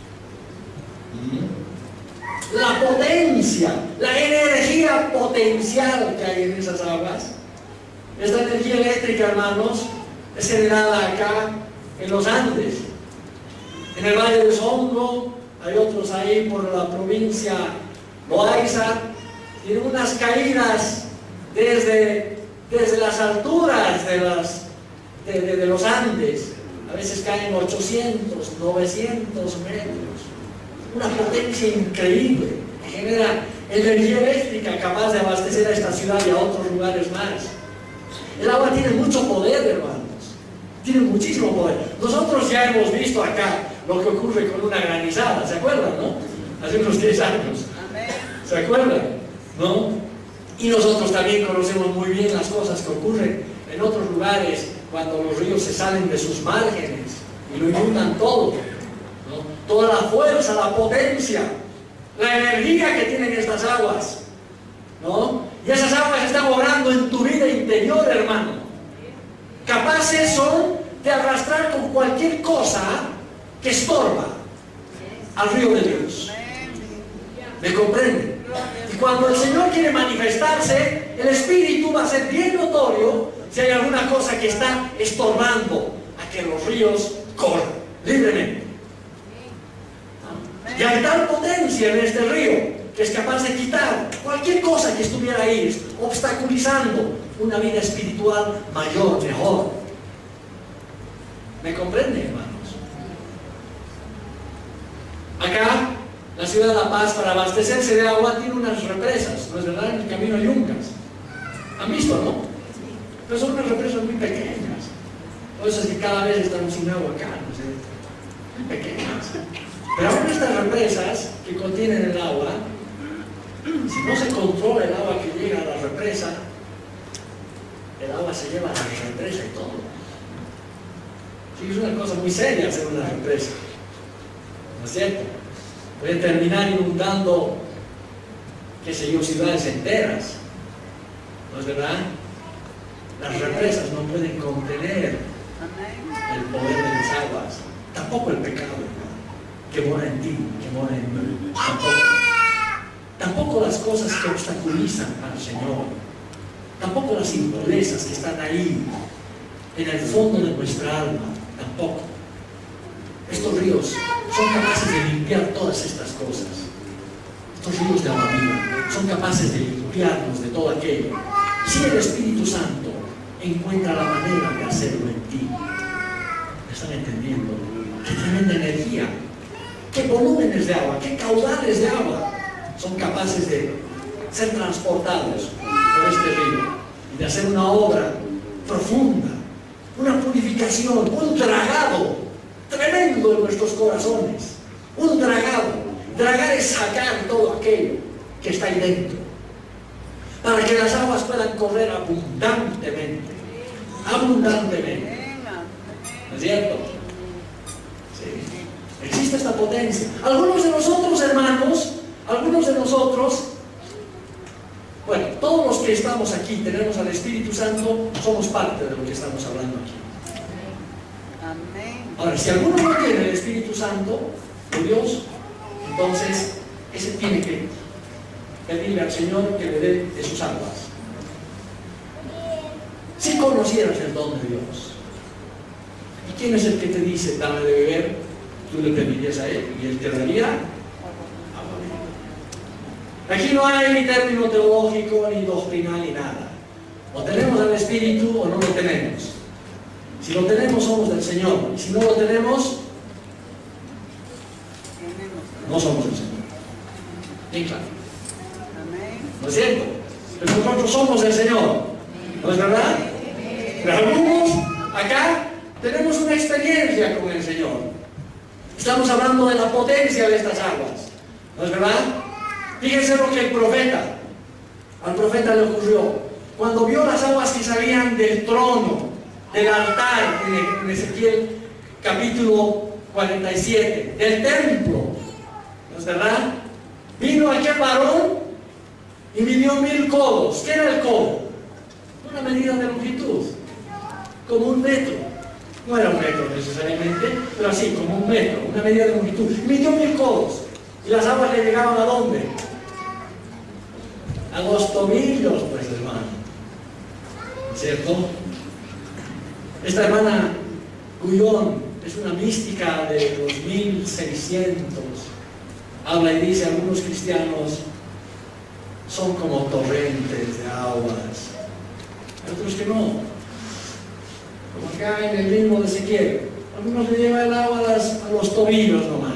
Speaker 1: La potencia, la energía potencial que hay en esas aguas. Esta energía eléctrica, hermanos, es generada acá en los Andes, en el Valle del Songo. Hay otros ahí por la provincia Loaiza. Tienen unas caídas desde, desde las alturas de, las, de, de, de los Andes. A veces caen ochocientos, novecientos metros. Una potencia increíble que genera energía eléctrica capaz de abastecer a esta ciudad y a otros lugares más. El agua tiene mucho poder, hermanos. Tiene muchísimo poder. Nosotros ya hemos visto acá lo que ocurre con una granizada, ¿se acuerdan, no? Hace unos diez años. ¿Se acuerdan? ¿No? Y nosotros también conocemos muy bien las cosas que ocurren en otros lugares cuando los ríos se salen de sus márgenes y lo inundan todo, ¿no? Toda la fuerza, la potencia, la energía que tienen estas aguas, ¿no? Y esas aguas están obrando en tu vida interior, hermano. Capaces son de arrastrar con cualquier cosa que estorba al río de Dios. ¿Me comprenden? Y cuando el Señor quiere manifestarse, el Espíritu va a ser bien notorio si hay alguna cosa que está estorbando a que los ríos corran libremente. Y hay tal potencia en este río que es capaz de quitar cualquier cosa que estuviera ahí, obstaculizando una vida espiritual mayor, mejor. ¿Me comprenden, hermanos? Acá, la ciudad de La Paz, para abastecerse de agua, tiene unas represas, ¿no es verdad? En el camino a Yungas. ¿Han visto, no? Pero son unas represas muy pequeñas. Por eso es que cada vez estamos sin agua acá, ¿no es cierto? Muy pequeñas. Pero aún estas represas que contienen el agua, si no se controla el agua que llega a la represa, el agua se lleva a la represa y todo. Sí, es una cosa muy seria hacer una represa, ¿no es cierto? Puede terminar inundando, qué sé yo, ciudades enteras, ¿no es verdad? Las represas no pueden contener el poder de las aguas, tampoco el pecado, ¿no? Que mora en ti, que mora en mí, tampoco. Tampoco las cosas que obstaculizan al Señor, tampoco las impurezas que están ahí, en el fondo de nuestra alma, tampoco. Estos ríos son capaces de limpiar todas estas cosas. Estos ríos de agua viva son capaces de limpiarnos de todo aquello. Si el Espíritu Santo encuentra la manera de hacerlo en ti, ¿me están entendiendo? Qué tremenda energía, qué volúmenes de agua, qué caudales de agua son capaces de ser transportados por este río y de hacer una obra profunda, una purificación, un dragado tremendo en nuestros corazones. Un dragado. Dragar es sacar todo aquello que está ahí dentro, para que las aguas puedan correr abundantemente. Abundantemente. ¿No es cierto? Sí. Existe esta potencia. Algunos de nosotros, hermanos, algunos de nosotros, bueno, todos los que estamos aquí, tenemos al Espíritu Santo, somos parte de lo que estamos hablando aquí. Ahora, si alguno no tiene el Espíritu Santo de Dios, entonces ese tiene que pedirle al Señor que le dé de sus aguas. Si conocieras el don de Dios, ¿y quién es el que te dice dame de beber? Tú le pedirías a Él y Él te daría agua viva. Aquí no hay ni término teológico, ni doctrinal, ni nada. O tenemos al Espíritu o no lo tenemos. Si lo tenemos, somos del Señor. Y si no lo tenemos, no somos del Señor. Bien claro. ¿No es cierto? Pero nosotros somos del Señor. ¿No es verdad? Pero algunos acá tenemos una experiencia con el Señor. Estamos hablando de la potencia de estas aguas. ¿No es verdad? Fíjense lo que el profeta, al profeta le ocurrió. Cuando vio las aguas que salían del trono, del altar, en Ezequiel capítulo cuarenta y siete, del templo, ¿no es verdad? Vino aquel varón y midió mil codos. ¿Qué era el codo? Una medida de longitud, como un metro. No era un metro necesariamente, pero así, como un metro, una medida de longitud. Midió mil codos. ¿Y las aguas le llegaban a dónde? A los tobillos, pues, hermano. ¿Cierto? Esta hermana Gullón es una mística de los mil seiscientos. Habla y dice, algunos cristianos son como torrentes de aguas. Hay otros que no. Como acá en el mismo de Ezequiel. Algunos le lleva el agua a, las, a los tobillos nomás.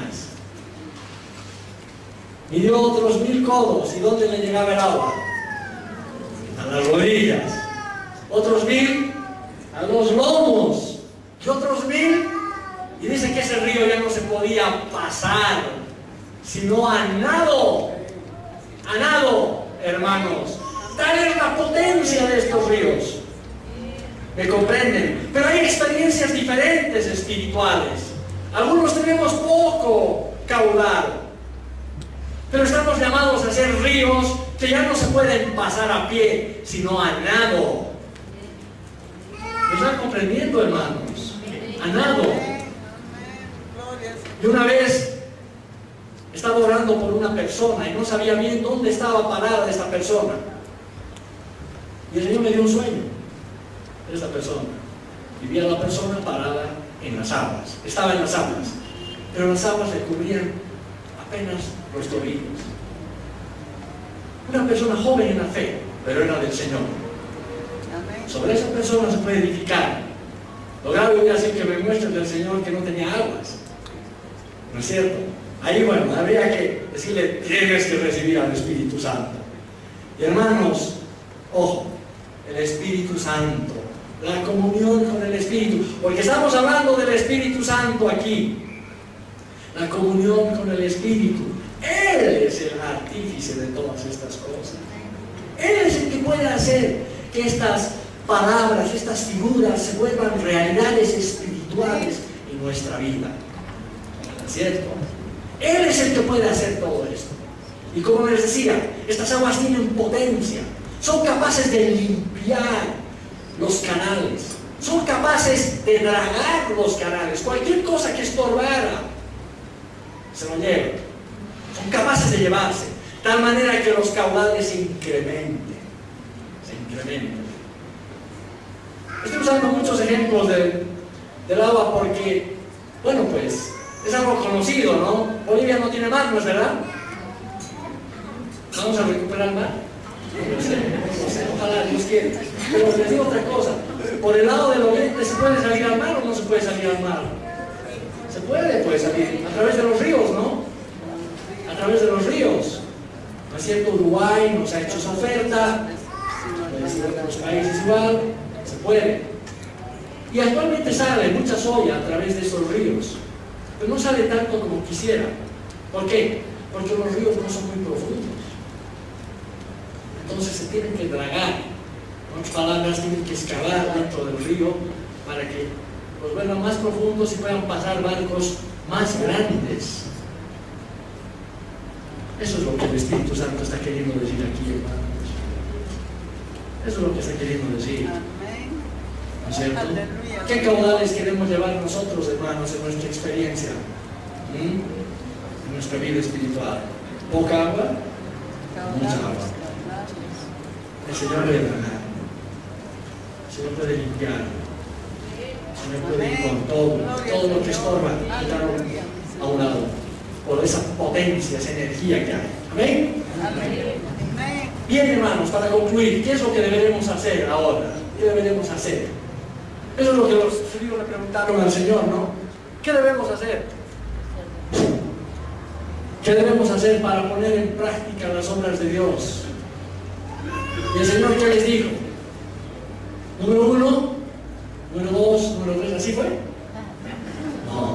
Speaker 1: Y dio otros mil codos. ¿Y dónde le llegaba el agua? A las rodillas. Otros mil a los lomos. Y otros mil. Y dice que ese río ya no se podía pasar, sino a nado. A nado, hermanos. Tal es la potencia de estos ríos. ¿Me comprenden? Pero hay experiencias diferentes espirituales. Algunos tenemos poco caudal, pero estamos llamados a ser ríos que ya no se pueden pasar a pie, sino a nado. ¿Me están comprendiendo, hermanos? A nado. Y una vez estaba orando por una persona y no sabía bien dónde estaba parada esta persona. Y el Señor me dio un sueño de esta persona. Y vi a la persona parada en las aguas. Estaba en las aguas, pero las aguas le cubrían apenas los tobillos. Una persona joven en la fe, pero era del Señor. Sobre esa persona se puede edificar. Lo grave hubiera sido que me muestren del Señor que no tenía aguas. ¿No es cierto? Ahí, bueno, habría que decirle, tienes que recibir al Espíritu Santo. Y hermanos, ojo, el Espíritu Santo, la comunión con el Espíritu, porque estamos hablando del Espíritu Santo aquí. La comunión con el Espíritu. Él es el artífice de todas estas cosas. Él es el que puede hacer que estas palabras, estas figuras se vuelvan realidades espirituales en nuestra vida. ¿Cierto? Él es el que puede hacer todo esto. Y como les decía, estas aguas tienen potencia. Son capaces de limpiar los canales. Son capaces de dragar los canales. Cualquier cosa que estorbara se lo lleva. Son capaces de llevarse. De tal manera que los caudales se incrementen. Se incrementen. Estoy usando muchos ejemplos del, del agua porque, bueno, pues es algo conocido, ¿no? Bolivia no tiene mar, ¿no es verdad? ¿Vamos a recuperar el mar? No sé, no sé, ojalá Dios quiera. Pero les digo otra cosa, por el lado del oriente ¿se puede salir al mar o no se puede salir al mar? Se puede, puede salir, a través de los ríos, ¿no? A través de los ríos. ¿No es cierto? Uruguay nos ha hecho esa oferta, en otros países igual, se puede. Y actualmente sale mucha soya a través de esos ríos, pero no sale tanto como quisiera. ¿Por qué? Porque los ríos no son muy profundos. Entonces se tienen que dragar. En otras palabras, tienen que excavar dentro del río para que los vuelvan más profundos y puedan pasar barcos más grandes. Eso es lo que el Espíritu Santo está queriendo decir aquí, hermanos. Eso es lo que está queriendo decir. ¿No es cierto? ¿Qué caudales queremos llevar nosotros, hermanos, en nuestra experiencia? ¿Mm? En nuestra vida espiritual. ¿Poca agua? Mucha agua. El Señor puede ganar. El Señor puede limpiar. El Señor puede ir con todo, todo lo que estorba, quitarlo a un lado, por esa potencia, esa energía que hay. ¿Amén? Bien, hermanos, para concluir, ¿qué es lo que deberemos hacer ahora? ¿Qué deberemos hacer? Eso es lo que los judíos le preguntaron al Señor, ¿no? ¿Qué debemos hacer? ¿Qué debemos hacer para poner en práctica las obras de Dios? Y el Señor, ¿qué les dijo? Número uno, número dos, número tres, ¿así fue? No.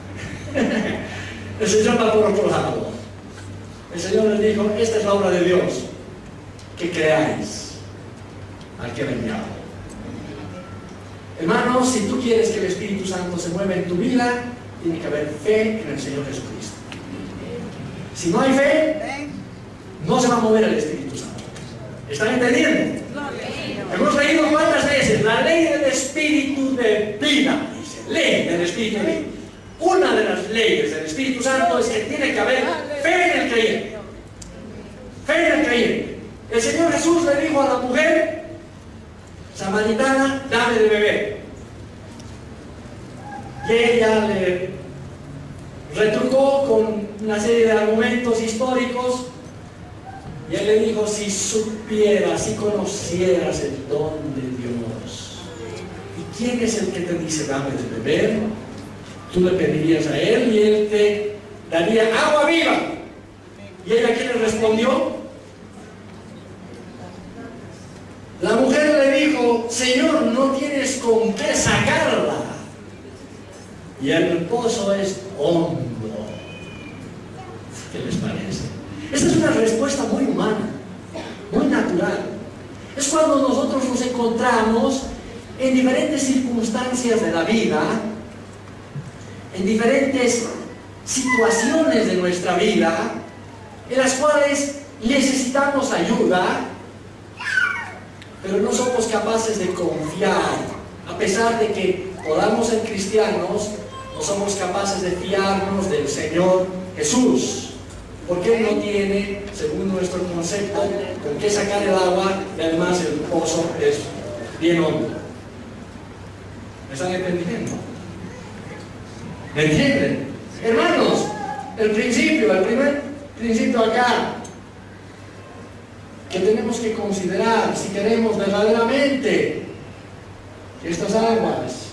Speaker 1: El Señor va por otro lado. El Señor les dijo, esta es la obra de Dios, que creáis al que ha enviado. Hermanos, si tú quieres que el Espíritu Santo se mueva en tu vida, tiene que haber fe en el Señor Jesucristo. Si no hay fe, no se va a mover el Espíritu Santo. ¿Están entendiendo? Hemos leído cuántas veces la ley del Espíritu de vida, dice, ley del Espíritu de vida. Una de las leyes del Espíritu Santo es que tiene que haber fe en el creyente. Fe en el creyente. El Señor Jesús le dijo a la mujer samaritana, dame de beber. Y ella le retrucó con una serie de argumentos históricos. Y él le dijo, si supieras, si conocieras el don de Dios. ¿Y quién es el que te dice dame de beber? Tú le pedirías a él y él te daría agua viva. ¿Y ella qué le respondió? La mujer le dijo, Señor, no tienes con qué sacarla. Y el pozo es hondo. ¿Qué les parece? Esta es una respuesta muy humana, muy natural. Es cuando nosotros nos encontramos en diferentes circunstancias de la vida, en diferentes situaciones de nuestra vida, en las cuales necesitamos ayuda, pero no somos capaces de confiar. A pesar de que podamos ser cristianos, no somos capaces de fiarnos del Señor Jesús. Porque Él no tiene, según nuestro concepto, con qué sacar el agua, y además el pozo es bien hondo. ¿Me están entendiendo? ¿Me entienden? Hermanos, el principio, el primer principio acá, que tenemos que considerar si queremos verdaderamente que estas aguas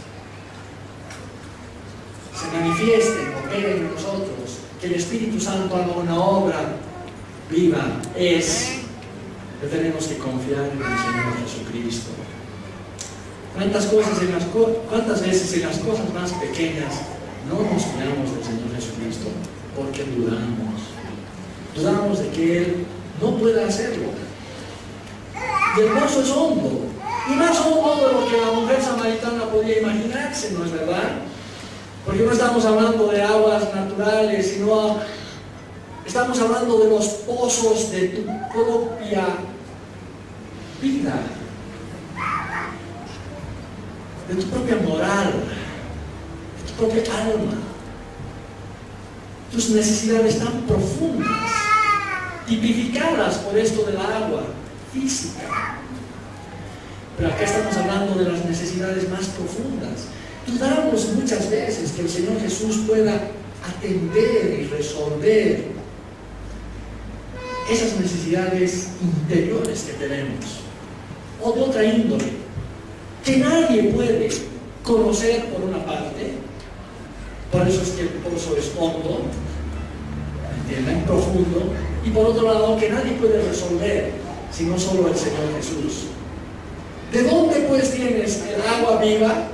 Speaker 1: se manifiesten, operen en nosotros, que el Espíritu Santo haga una obra viva, es que tenemos que confiar en el Señor Jesucristo. ¿Cuántas, cosas en las co ¿Cuántas veces en las cosas más pequeñas no nos fiamos del Señor Jesucristo? Porque dudamos. Dudamos de que Él no pueda hacerlo. Y el pozo es hondo. Y más hondo de lo que la mujer samaritana podía imaginarse, ¿no es verdad? Porque no estamos hablando de aguas naturales, sino estamos hablando de los pozos de tu propia vida, de tu propia moral, de tu propia alma, tus necesidades tan profundas, tipificadas por esto del agua física. Pero acá estamos hablando de las necesidades más profundas. Dudamos muchas veces que el Señor Jesús pueda atender y resolver esas necesidades interiores que tenemos, o de otra índole, que nadie puede conocer por una parte. Por eso es que el pozo es hondo, ¿entienden? Profundo, y por otro lado, que nadie puede resolver, sino solo el Señor Jesús. ¿De dónde pues tienes el agua viva?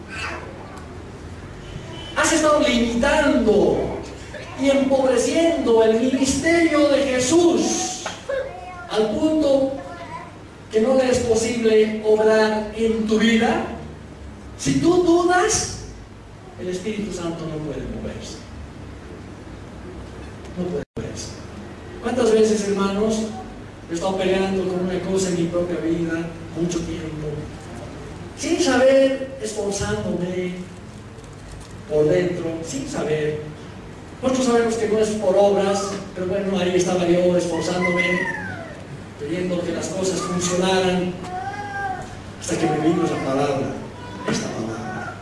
Speaker 1: Has estado limitando y empobreciendo el ministerio de Jesús al punto que no le es posible obrar en tu vida. Si tú dudas, el Espíritu Santo no puede moverse. No puede moverse. ¿Cuántas veces, hermanos, he estado peleando con una cosa en mi propia vida mucho tiempo, sin saber, esforzándome por dentro, sin saber? Nosotros sabemos que no es por obras, pero bueno, ahí estaba yo esforzándome, queriendo que las cosas funcionaran, hasta que me vino esa palabra, esta palabra.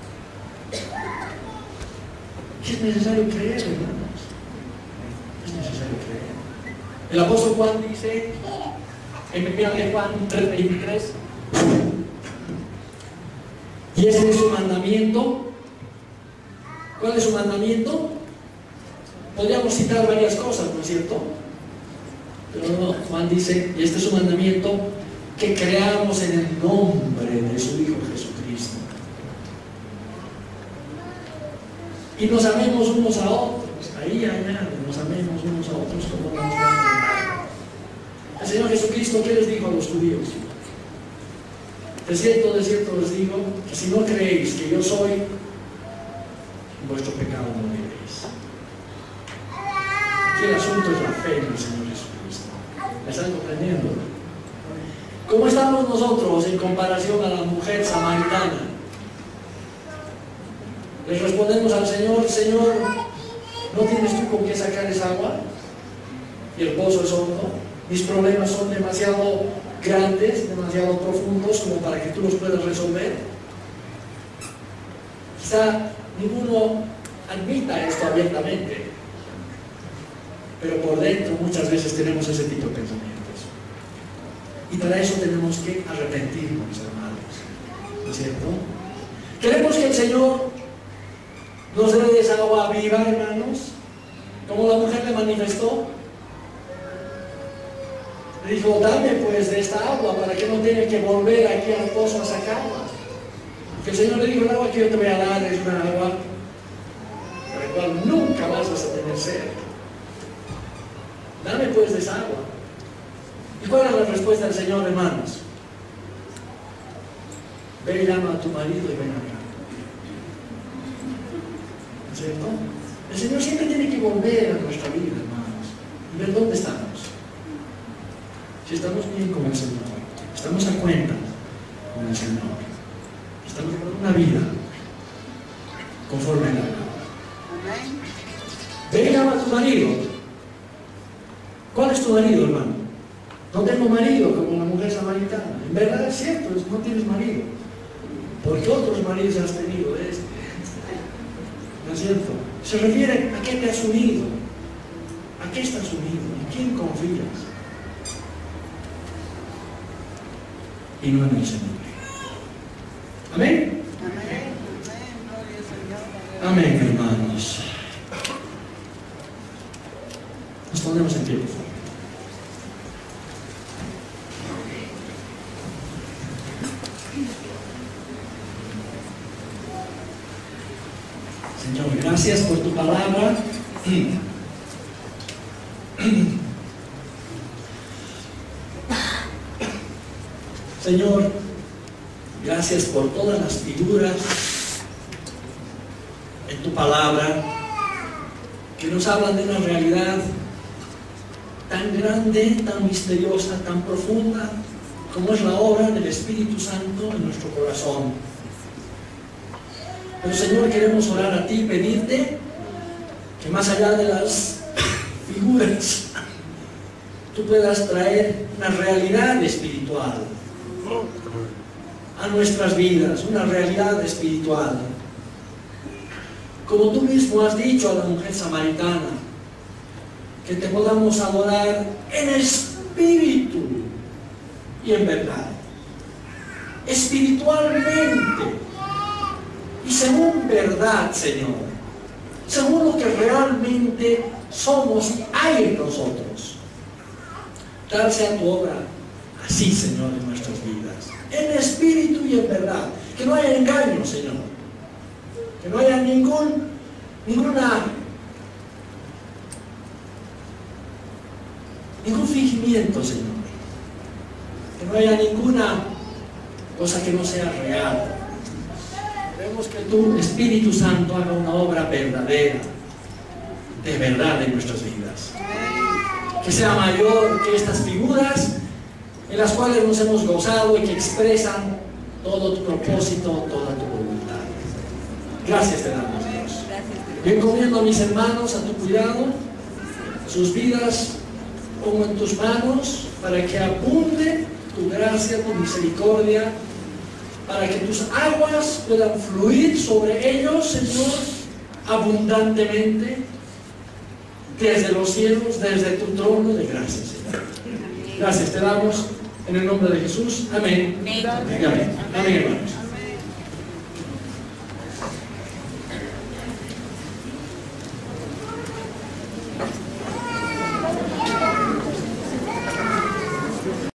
Speaker 1: Es necesario creer, hermanos. Es necesario creer. El apóstol Juan dice, en primera de Juan tres veintitrés, y este es su mandamiento. ¿Cuál es su mandamiento? Podríamos citar varias cosas, ¿no es cierto? Pero no, Juan dice, y este es su mandamiento, que creamos en el nombre de su Hijo Jesucristo. Y nos amemos unos a otros, ahí allá, nos amemos unos a otros como nos amamos. El Señor Jesucristo, ¿qué les dijo a los judíos? De cierto, de cierto les digo, que si no creéis que yo soy, en vuestro pecado no viviréis. Aquí el asunto es la fe en el Señor Jesucristo. ¿Me están comprendiendo? ¿Cómo estamos nosotros en comparación a la mujer samaritana? Les respondemos al Señor, Señor, ¿no tienes tú con qué sacar esa agua? Y el pozo es hondo. Mis problemas son demasiado grandes, demasiado profundos como para que tú los puedas resolver. Quizá ninguno admita esto abiertamente, pero por dentro muchas veces tenemos ese tipo de pensamientos. Y para eso tenemos que arrepentirnos, hermanos. ¿No es cierto? Queremos que el Señor nos dé esa agua viva, hermanos, como la mujer le manifestó. Le dijo, dame pues de esta agua para que no tenga que volver aquí al pozo a sacarla. Que el Señor le dijo, el agua que yo te voy a dar es una agua para la cual nunca más vas a tener sed. Dame pues de esa agua. ¿Y cuál es la respuesta del Señor, hermanos? Ve y llama a tu marido y ven acá. ¿No es cierto? El Señor siempre tiene que volver a nuestra vida, hermanos, y ver dónde estamos. Si estamos bien con el Señor, estamos a cuenta con el Señor, estamos con una vida conforme a la ley. Ve y llama a tu marido. ¿Cuál es tu marido, hermano? No tengo marido como la mujer samaritana. En verdad es cierto, no tienes marido. Porque otros maridos has tenido de este. ¿No es cierto? Se refiere a qué te has unido. ¿A qué estás unido? ¿En quién confías? Y no en el Señor. ¿Amén? Amén, hermanos. Nos ponemos en pie, por favor. Señor, gracias por tu palabra. Señor, gracias por todas las figuras en tu palabra que nos hablan de una realidad tan grande, tan misteriosa, tan profunda como es la obra del Espíritu Santo en nuestro corazón. Pero Señor, queremos orar a ti, pedirte que más allá de las figuras tú puedas traer una realidad espiritual a nuestras vidas, una realidad espiritual. Como tú mismo has dicho a la mujer samaritana, que te podamos adorar en espíritu y en verdad, espiritualmente y según verdad, Señor, según lo que realmente somos y hay en nosotros. Tal sea tu obra así, Señor, en nuestras vidas, en espíritu y en verdad, que no haya engaño, Señor, que no haya ningún ninguna ningún fingimiento, Señor, que no haya ninguna cosa que no sea real. Queremos que tu Espíritu Santo haga una obra verdadera, de verdad en nuestras vidas, que sea mayor que estas figuras en las cuales nos hemos gozado y que expresan todo tu propósito, toda tu voluntad. Gracias te damos, Dios. Yo encomiendo a mis hermanos a tu cuidado, sus vidas pongo en tus manos para que abunde tu gracia, tu misericordia, para que tus aguas puedan fluir sobre ellos, Señor, abundantemente, desde los cielos, desde tu trono de gracia, Señor. Gracias te damos en el nombre de Jesús. Amén. Amén, amén, amén hermanos.